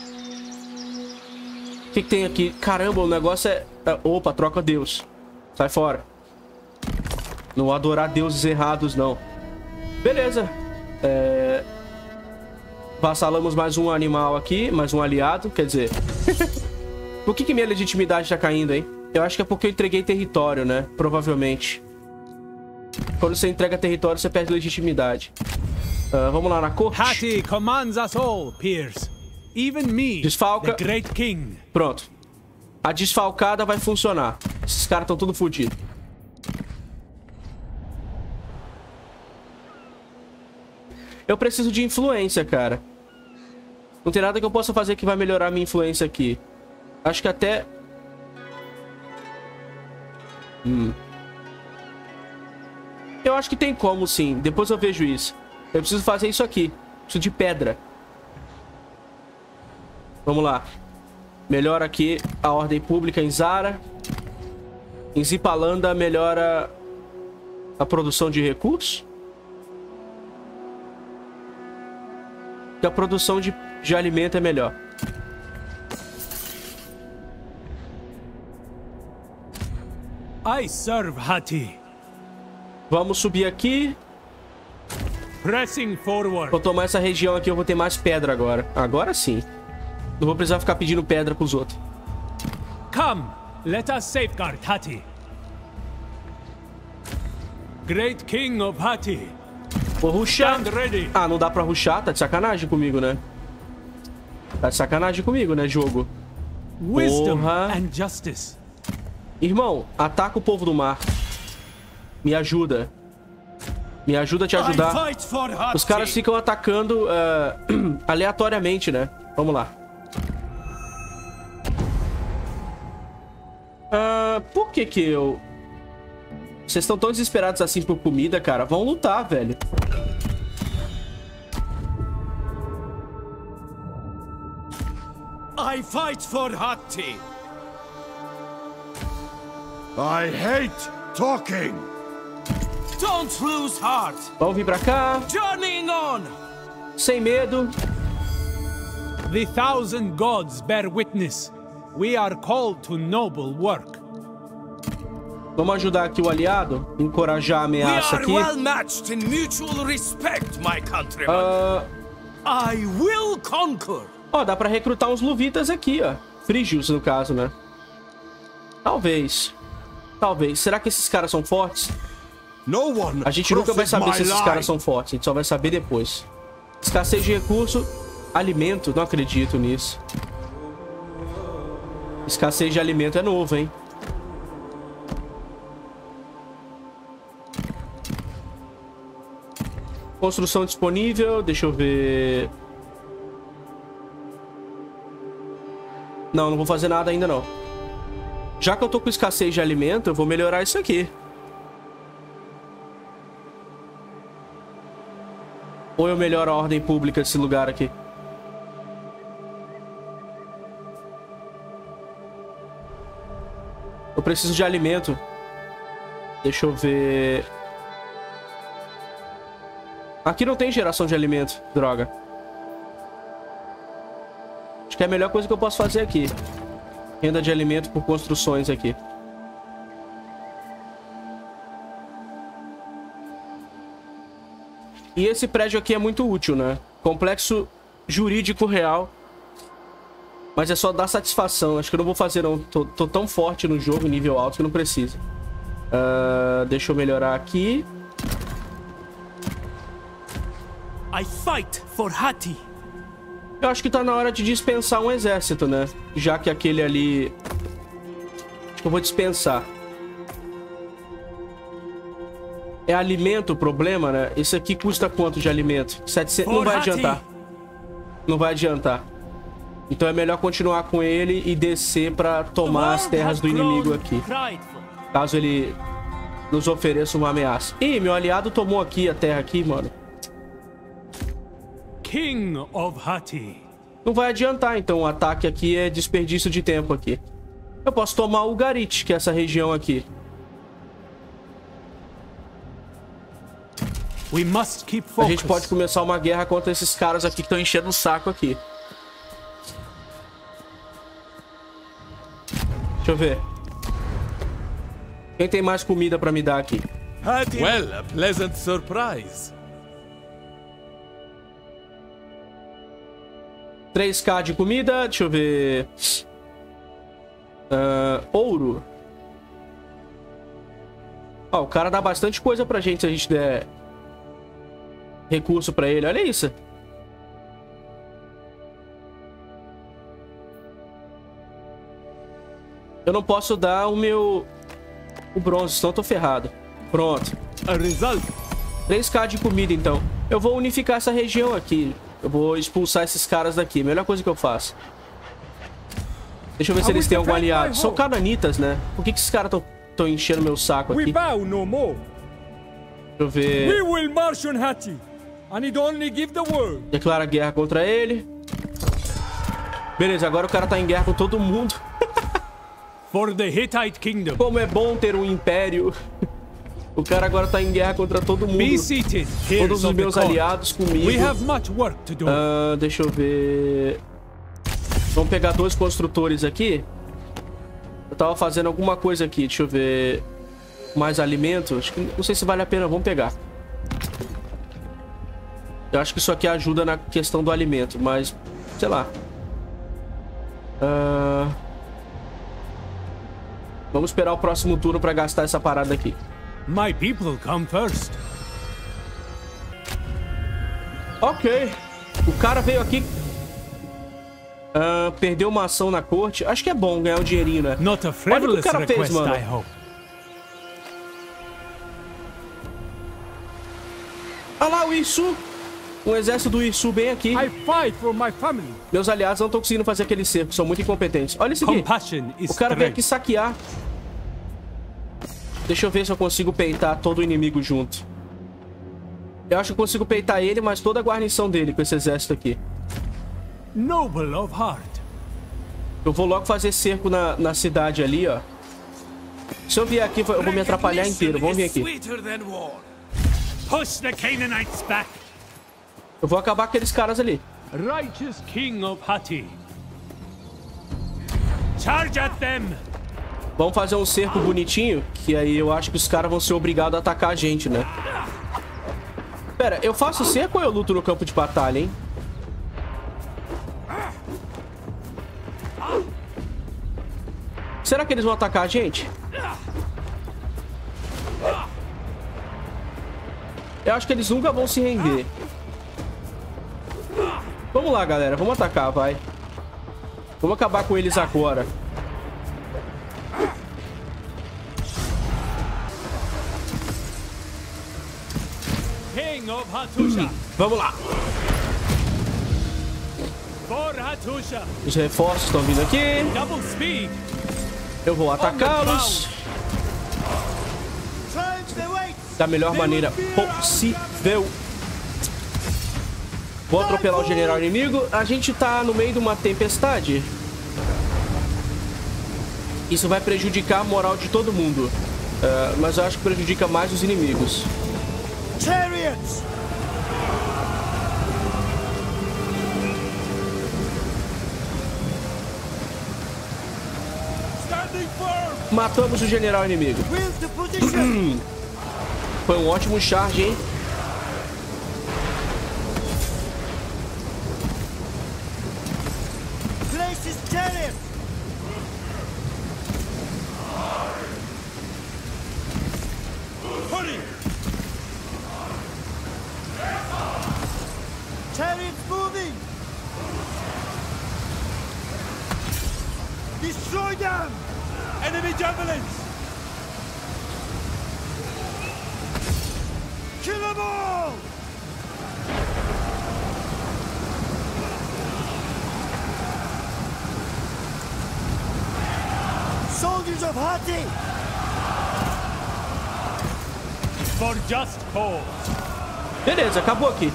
O que, que tem aqui? Caramba, o negócio é... Opa, troca Deus. Sai fora. Não vou adorar deuses errados, não. Beleza. É... Vassalamos mais um animal aqui, mais um aliado. Quer dizer... Por que, que minha legitimidade tá caindo, hein? Eu acho que é porque eu entreguei território, né? Provavelmente. Quando você entrega território, você perde legitimidade. Uh, vamos lá na corte. Hati commands us all, peers. Even me, Desfalca. the great king. Pronto. A desfalcada vai funcionar. Esses caras estão tudo fodidos. Eu preciso de influência, cara. Não tem nada que eu possa fazer que vai melhorar a minha influência aqui. Acho que até... Hum. Eu acho que tem como, sim. Depois eu vejo isso. Eu preciso fazer isso aqui. Preciso de pedra. Vamos lá. Melhora aqui a ordem pública em Zara. Em Zipalanda melhora a produção de recursos. Que a produção de, de alimento é melhor. I serve Hati. Vamos subir aqui. Pressing forward. Vou tomar essa região aqui, eu vou ter mais pedra agora. Agora sim. Não vou precisar ficar pedindo pedra pros outros. Come, let us safeguard Hati. Great King of Hati. Vou rushar. Stand ready. Ah, não dá pra rushar? Tá de sacanagem comigo, né? Tá de sacanagem comigo, né, jogo? Wisdom Porra. and justice. Irmão, ataca o povo do mar. Me ajuda. Me ajuda a te ajudar. I fight for Hati. Os caras ficam atacando uh, aleatoriamente, né? Vamos lá. Uh, por que que eu... Vocês estão tão desesperados assim por comida, cara? Vão lutar, velho. I fight for Hati. I hate talking. Don't lose heart. Vamos vir pra cá. Journeying on. Sem medo. The thousand gods bear witness. We are called to noble work. Vamos ajudar aqui o aliado. Encorajar a We ameaça are aqui. well matched in mutual respect, my countrymen. Uh, I will conquer. ó, dá pra recrutar uns luvitas aqui, ó. Frígios, no caso, né? Talvez. Talvez. Será que esses caras são fortes? No one A gente nunca vai crosses saber my se esses line. caras são fortes. A gente só vai saber depois. Escassez de recurso. Alimento. Não acredito nisso. Escassez de alimento é novo, hein? Construção disponível. Deixa eu ver. Não, não vou fazer nada ainda, não. Já que eu tô com escassez de alimento, eu vou melhorar isso aqui. Ou eu melhoro a ordem pública desse lugar aqui? Eu preciso de alimento. Deixa eu ver... Aqui não tem geração de alimento. Droga. Acho que é a melhor coisa que eu posso fazer aqui. Renda de alimento por construções aqui. E esse prédio aqui é muito útil, né? Complexo jurídico real. Mas é só dar satisfação. Acho que eu não vou fazer, não. Tô, tô tão forte no jogo, nível alto, que não precisa. Uh, deixa eu melhorar aqui. I fight for Hati. Eu acho que tá na hora de dispensar um exército, né? Já que aquele ali... Acho que eu vou dispensar. É alimento o problema, né? Esse aqui custa quanto de alimento? setecentos... Não vai adiantar. Não vai adiantar. Então é melhor continuar com ele e descer pra tomar as terras do inimigo aqui. Caso ele nos ofereça uma ameaça. Ih, meu aliado tomou aqui a terra aqui, mano. King of Hati. Não vai adiantar, então o ataque aqui é desperdício de tempo aqui. Eu posso tomar o Garit, que é essa região aqui. We must keep A focus. gente pode começar uma guerra contra esses caras aqui que estão enchendo o saco aqui. Deixa eu ver. Quem tem mais comida pra me dar aqui? Well, a pleasant surprise. três K de comida. Deixa eu ver. Uh, ouro. Ó, o cara dá bastante coisa pra gente se a gente der recurso pra ele. Olha isso. Eu não posso dar o meu... O bronze, senão eu tô ferrado. Pronto. A result. três K de comida, então. Eu vou unificar essa região aqui. Eu vou expulsar esses caras daqui. Melhor coisa que eu faço. Deixa eu ver se eles têm algum aliado. São cananitas, né? Por que, que esses caras estão enchendo meu saco aqui? We bow no more. Deixa eu ver. We will march on Hati. I need only give the word. Declara guerra contra ele. Beleza, agora o cara tá em guerra com todo mundo. For the Hittite kingdom. Como é bom ter um império. O cara agora tá em guerra contra todo mundo. Be seated. Todos os meus aliados comigo. We have much work to do. Uh, deixa eu ver. Vamos pegar dois construtores aqui. Eu tava fazendo alguma coisa aqui. Deixa eu ver. Mais alimento. Acho que não sei se vale a pena. Vamos pegar. Eu acho que isso aqui ajuda na questão do alimento, mas sei lá. Uh... Vamos esperar o próximo turno pra gastar essa parada aqui. My people come first. Ok. O cara veio aqui. Uh, perdeu uma ação na corte. Acho que é bom ganhar um dinheirinho, né? Not a Olha o que frivolous o cara fez, request, mano. I hope. Olha lá o Isu. Um exército do Isu bem aqui. I fight for my family. Meus aliados não estão conseguindo fazer aquele cerco. São muito incompetentes. Olha isso aqui. Compassion is O cara veio aqui strength. saquear. Deixa eu ver se eu consigo peitar todo o inimigo junto. Eu acho que eu consigo peitar ele, mas toda a guarnição dele com esse exército aqui. Noble of heart. Eu vou logo fazer cerco na, na cidade ali, ó. Se eu vier aqui, eu vou me atrapalhar inteiro. Vamos vir aqui. Push the Canaanites back. Eu vou acabar com aqueles caras ali. Righteous King of Hati. Charge at them. Vamos fazer um cerco bonitinho, que aí eu acho que os caras vão ser obrigados a atacar a gente, né? Pera, eu faço cerco ou eu luto no campo de batalha, hein? Será que eles vão atacar a gente? Eu acho que eles nunca vão se render. Vamos lá, galera. Vamos atacar, vai. Vamos acabar com eles agora. King of Hattusha. Vamos lá. For Hattusha. Os reforços estão vindo aqui. Double speed. Eu vou atacá-los da melhor maneira possível. Vou atropelar o general inimigo. A gente tá no meio de uma tempestade. Isso vai prejudicar a moral de todo mundo. Uh, mas eu acho que prejudica mais os inimigos. Chariots! Matamos o general inimigo. Foi um ótimo charge, hein? Chariots moving! Destroy them! Enemy javelins! Kill them all! Soldiers of Hati! For just cause. Beleza, acabou aqui.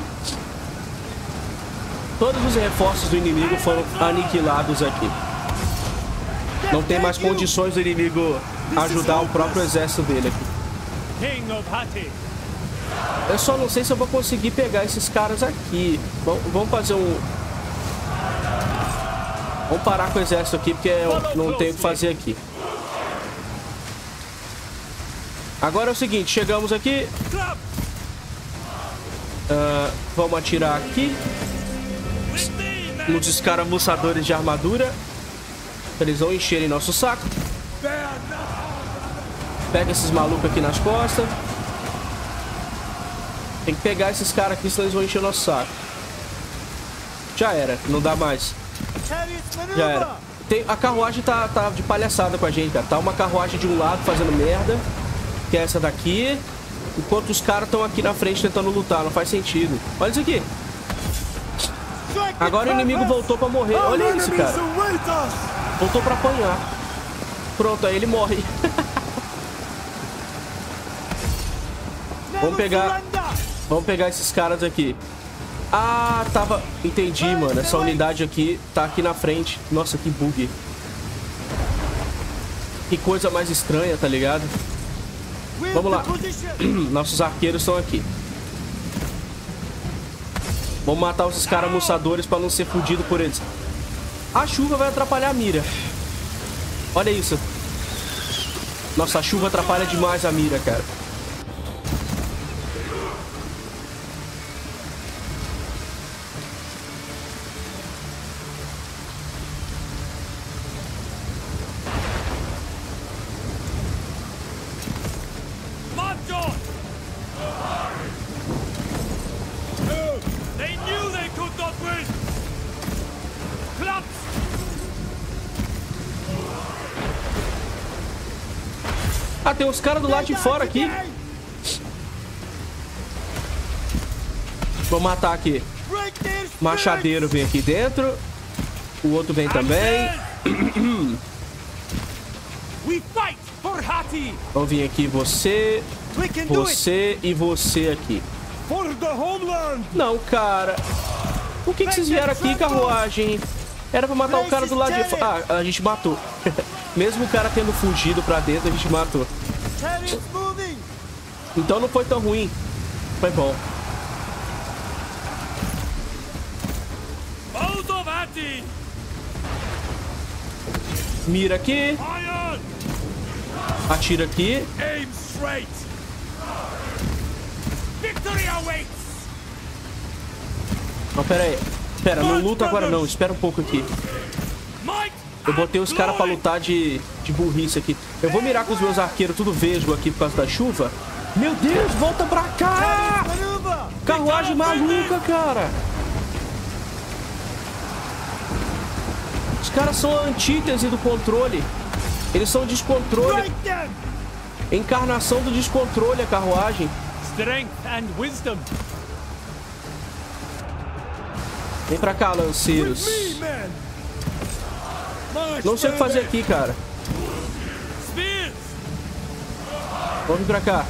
Todos os reforços do inimigo foram aniquilados aqui. Não tem mais condições do inimigo ajudar o próprio exército dele aqui. King of Hati. Eu só não sei se eu vou conseguir pegar esses caras aqui. Bom, vamos fazer um... Vamos parar com o exército aqui, porque eu não tenho o que fazer aqui. Agora é o seguinte, chegamos aqui. Uh, vamos atirar aqui nos escaramuçadores de armadura. Eles vão encherem nosso saco. Pega esses malucos aqui nas costas. Tem que pegar esses caras aqui, senão eles vão encher o nosso saco. Já era, não dá mais. Já era. Tem, a carruagem tá, tá de palhaçada com a gente, cara. Tá uma carruagem de um lado fazendo merda, que é essa daqui. Enquanto os caras estão aqui na frente tentando lutar. Não faz sentido. Olha isso aqui. Agora o inimigo voltou pra morrer. Olha isso, cara. Voltou pra apanhar. Pronto, aí ele morre. Vamos pegar... Vamos pegar esses caras aqui. Ah, tava... Entendi, mano. Essa unidade aqui tá aqui na frente. Nossa, que bug. Que coisa mais estranha, tá ligado? Vamos lá. Nossos arqueiros estão aqui. Vamos matar esses caramuçadores pra não ser fudido por eles. A chuva vai atrapalhar a mira. Olha isso. Nossa, a chuva atrapalha demais a mira, cara. Ah, tem uns caras do lado de fora aqui. Vou matar aqui. Machadeiro vem aqui dentro. O outro vem também. Vamos vir aqui você, você e você aqui. Não, cara. Por que que vocês vieram aqui, carruagem? Era pra matar o cara do lado de fora. Ah, a gente matou. Mesmo o cara tendo fugido pra dentro, a gente matou. Então não foi tão ruim. Foi bom. Mira aqui. Atira aqui. Não, pera aí. Pera, não luta agora não. Espera um pouco aqui. Eu botei os caras pra lutar de, de burrice aqui. Eu vou mirar com os meus arqueiros tudo vesgo aqui por causa da chuva. Meu Deus, volta pra cá! Carruagem maluca, cara. Os caras são a antítese do controle. Eles são descontrole. Encarnação do descontrole, a carruagem. Strength and wisdom. Vem pra cá, lanceiros. Não sei o que fazer aqui, cara. Vamos vir pra cá.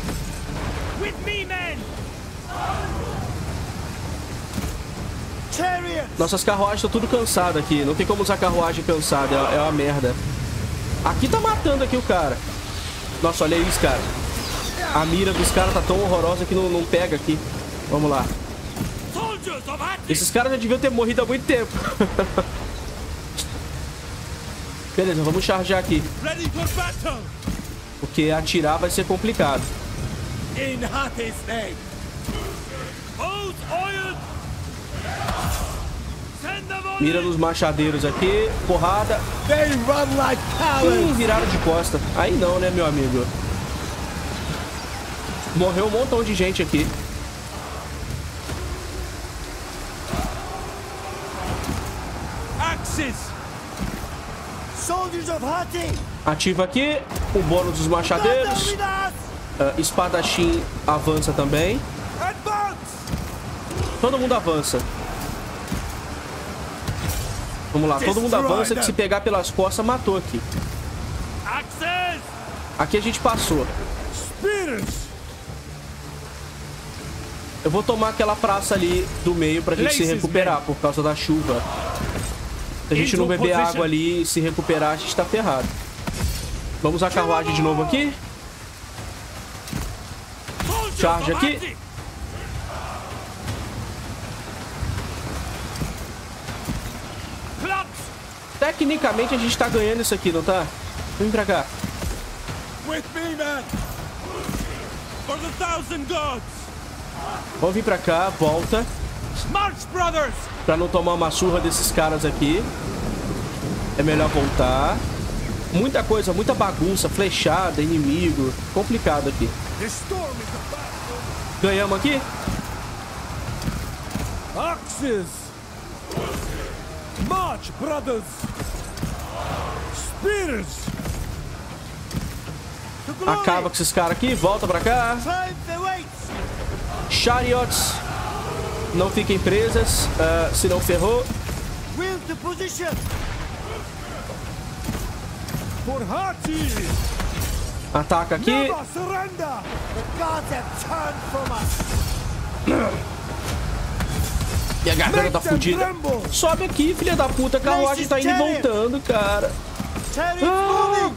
Nossas carruagens estão tudo cansadas aqui. Não tem como usar carruagem cansada. É, é uma merda. Aqui tá matando aqui o cara. Nossa, olha isso, cara. A mira dos caras tá tão horrorosa que não, não pega aqui. Vamos lá. Esses caras já deviam ter morrido há muito tempo. Beleza, vamos chargear aqui. Porque atirar vai ser complicado. Mira nos machadeiros aqui. Porrada. Ih, viraram de costa. Aí não, né, meu amigo? Morreu um montão de gente aqui. Ativa aqui o bônus dos machadeiros. uh, Espadachim avança também. Todo mundo avança. Vamos lá, todo mundo avança. Que se pegar pelas costas, matou aqui. Aqui a gente passou. Eu vou tomar aquela praça ali do meio pra gente se recuperar por causa da chuva. Se a gente não beber água ali e se recuperar, a gente tá ferrado. Vamos usar a carruagem de novo aqui. Charge aqui. Tecnicamente a gente tá ganhando isso aqui, não tá? Vem pra cá. Vamos vir pra cá, volta. Pra não tomar uma surra desses caras aqui. É melhor voltar. Muita coisa, muita bagunça, flechada, inimigo. Complicado aqui. Ganhamos aqui? Axes! March, brothers! Spears! Acaba com esses caras aqui. Volta pra cá. Chariots. Não fiquem presas. Uh, se não ferrou. Ataca aqui. E a garganta tá fudida. Sobe aqui, filha da puta. A carruagem tá indo e voltando, cara. Ah.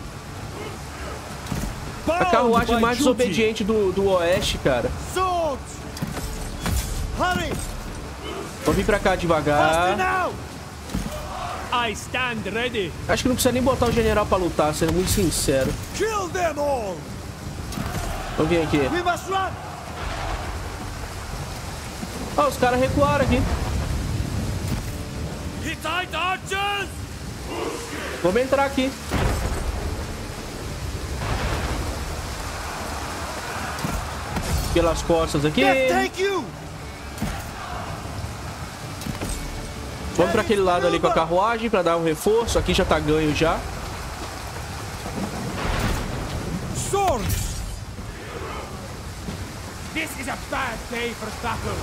A carruagem mais desobediente do, do oeste, cara. Vou vir pra cá devagar. I stand ready. Acho que não precisa nem botar o general pra lutar, sendo muito sincero. Vamos vir aqui. Ah, os caras recuaram aqui. Vamos entrar aqui. Pelas costas aqui. Vamos para aquele lado ali com a carruagem para dar um reforço. Aqui já tá ganho já. Swords. This is a bad day for battle.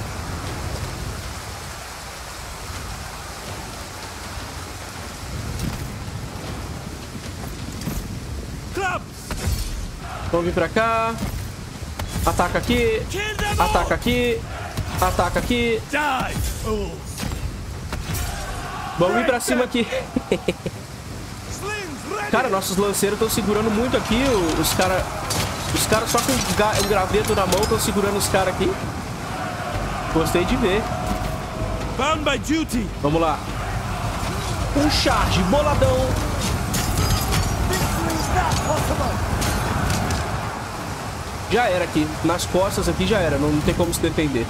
Vamos vir pra cá. Ataca aqui. Ataca aqui. Ataca aqui. Vamos vir pra cima aqui. Cara, nossos lanceiros estão segurando muito aqui. Os caras Os caras só com o graveto na mão estão segurando os caras aqui. Gostei de ver. Bound by duty. Vamos lá. Um charge boladão. Já era aqui. Nas costas aqui já era. Não, não tem como se defender.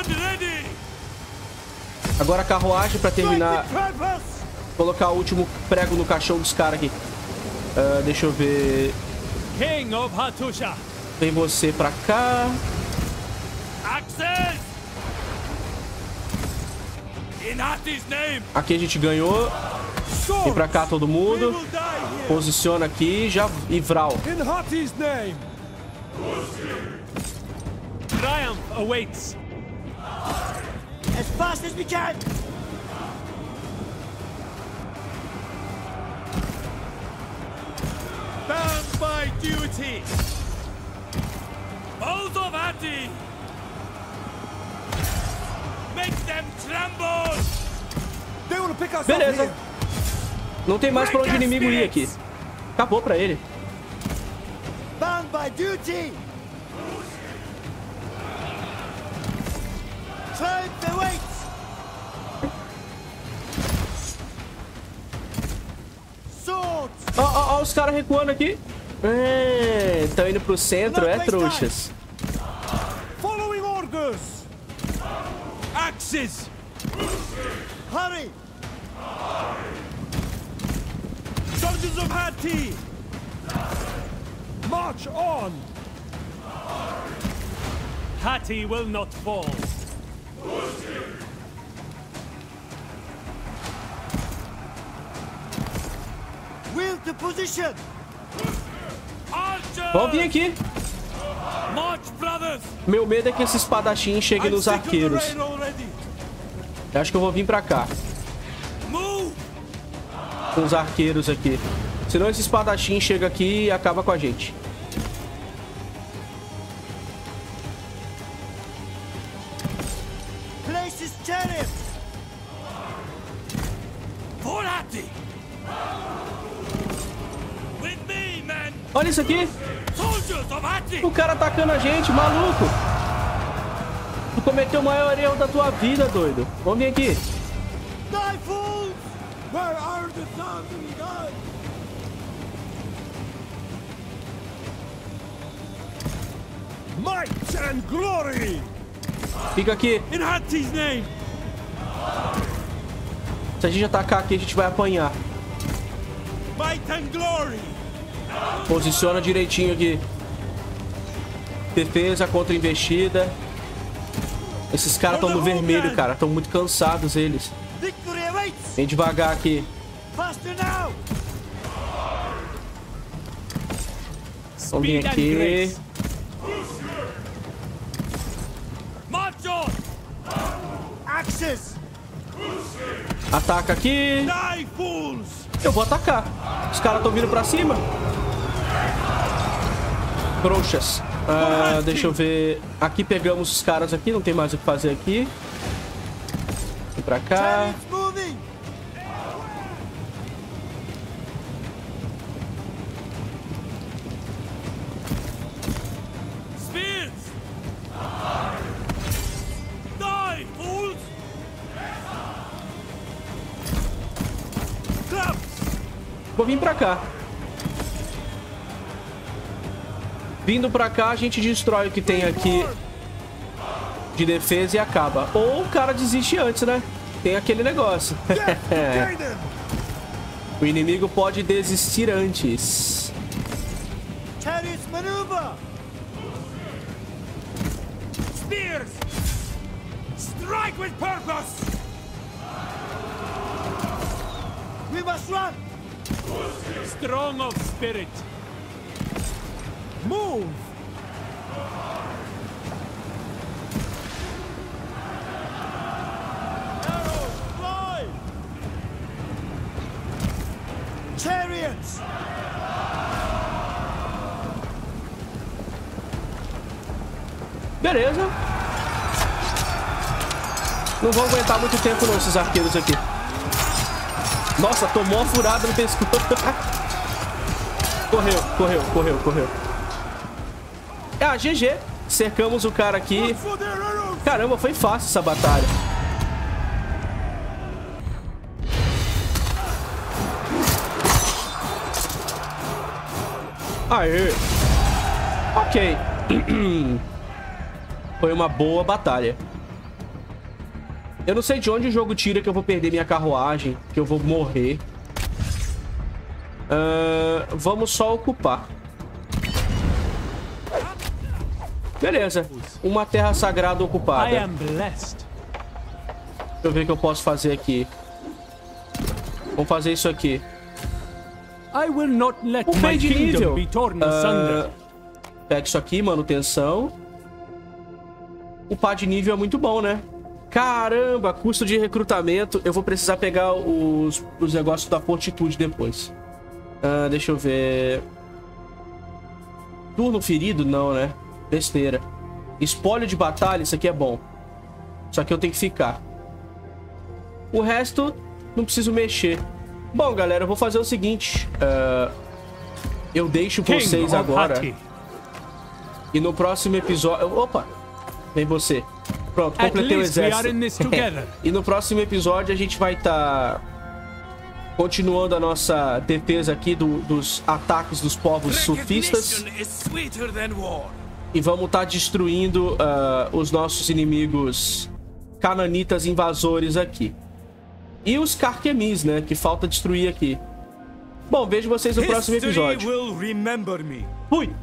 Agora a carruagem pra terminar. Colocar o último prego no caixão dos caras aqui. Uh, deixa eu ver. King of Hattusha. Vem você pra cá. Access. In Hati's name. Aqui a gente ganhou. Vem pra cá todo mundo. Posiciona aqui. Já. E Vral. In Hati's name. Triumph awaits. As fast as we can. Bound by duty. Bolt of Hati. Make them tremble. They want to pick us up Beleza. here. Não tem mais pra onde o inimigo ir aqui. Acabou pra ele. Bound by duty. Triumph awaits. Swords. Ó, ó, ó, os caras recuando aqui. É, estão indo pro centro, é, trouxas. Following orders. Axes. Hurry. Soldiers of Hati. March on. Hati will not fall. Wheel to position. Archer. Vamos vir aqui. March, brothers. Meu medo é que esse espadachim chegue nos arqueiros. Eu acho que eu vou vir pra cá. Move. Com os arqueiros aqui. Senão esse espadachim chega aqui e acaba com a gente. Place his chariot. For Hati. With me, men. Olha isso aqui. Soldiers of Hati. O cara atacando a gente, maluco. Tu cometeu o maior erro da tua vida, doido. Vamos vir aqui. Die, fools. Where are the thousand guys? Might and glory. Fica aqui. In Hati's name. Se a gente atacar aqui, a gente vai apanhar. Might and glory. Posiciona direitinho aqui. Defesa contra investida. Esses caras estão no vermelho, cara. Estão muito cansados, eles. Victory awaits. Vem devagar aqui. Faster now. Vamos vir aqui. March on! Axes! Ataca aqui. Die, fools! Eu vou atacar. Os caras estão vindo pra cima. Trouxas. Ah, deixa eu ver. Aqui pegamos os caras aqui. Não tem mais o que fazer aqui. Vem pra cá. Vou vir pra cá. Vindo pra cá, a gente destrói o que tem aqui de defesa e acaba. Ou o cara desiste antes, né? Tem aquele negócio. O inimigo pode desistir antes. Chariots maneuver! Spears! Strike with purpose! We must run! Strong of spirit. Move! Arrows, fly! Chariots! Beleza. Não vão aguentar muito tempo não, esses arqueiros aqui. Nossa, tomou uma furada no pescoço. Correu, correu, correu, correu. Ah, G G. Cercamos o cara aqui. Caramba, foi fácil essa batalha. Aê. Ok. Foi uma boa batalha. Eu não sei de onde o jogo tira que eu vou perder minha carruagem, que eu vou morrer. Uh, vamos só ocupar. Beleza. Uma terra sagrada ocupada. Deixa eu ver o que eu posso fazer aqui. Vamos fazer isso aqui. Upei de nível. Uh, pega isso aqui, manutenção. Upar de nível é muito bom, né? Caramba, custo de recrutamento. Eu vou precisar pegar os, os negócios da fortitude depois. Uh, deixa eu ver. Turno ferido? Não, né? Besteira. Espólio de batalha, isso aqui é bom. Só que eu tenho que ficar. O resto, não preciso mexer. Bom, galera, eu vou fazer o seguinte. Uh, eu deixo vocês agora. E no próximo episódio... Opa! Vem você. Pronto, completei o exército. E no próximo episódio a gente vai estar... Tá continuando a nossa defesa aqui do, dos ataques dos povos sufistas. E vamos estar tá destruindo uh, os nossos inimigos cananitas invasores aqui. E os Carquemis, né? Que falta destruir aqui. Bom, vejo vocês no próximo episódio. Fui!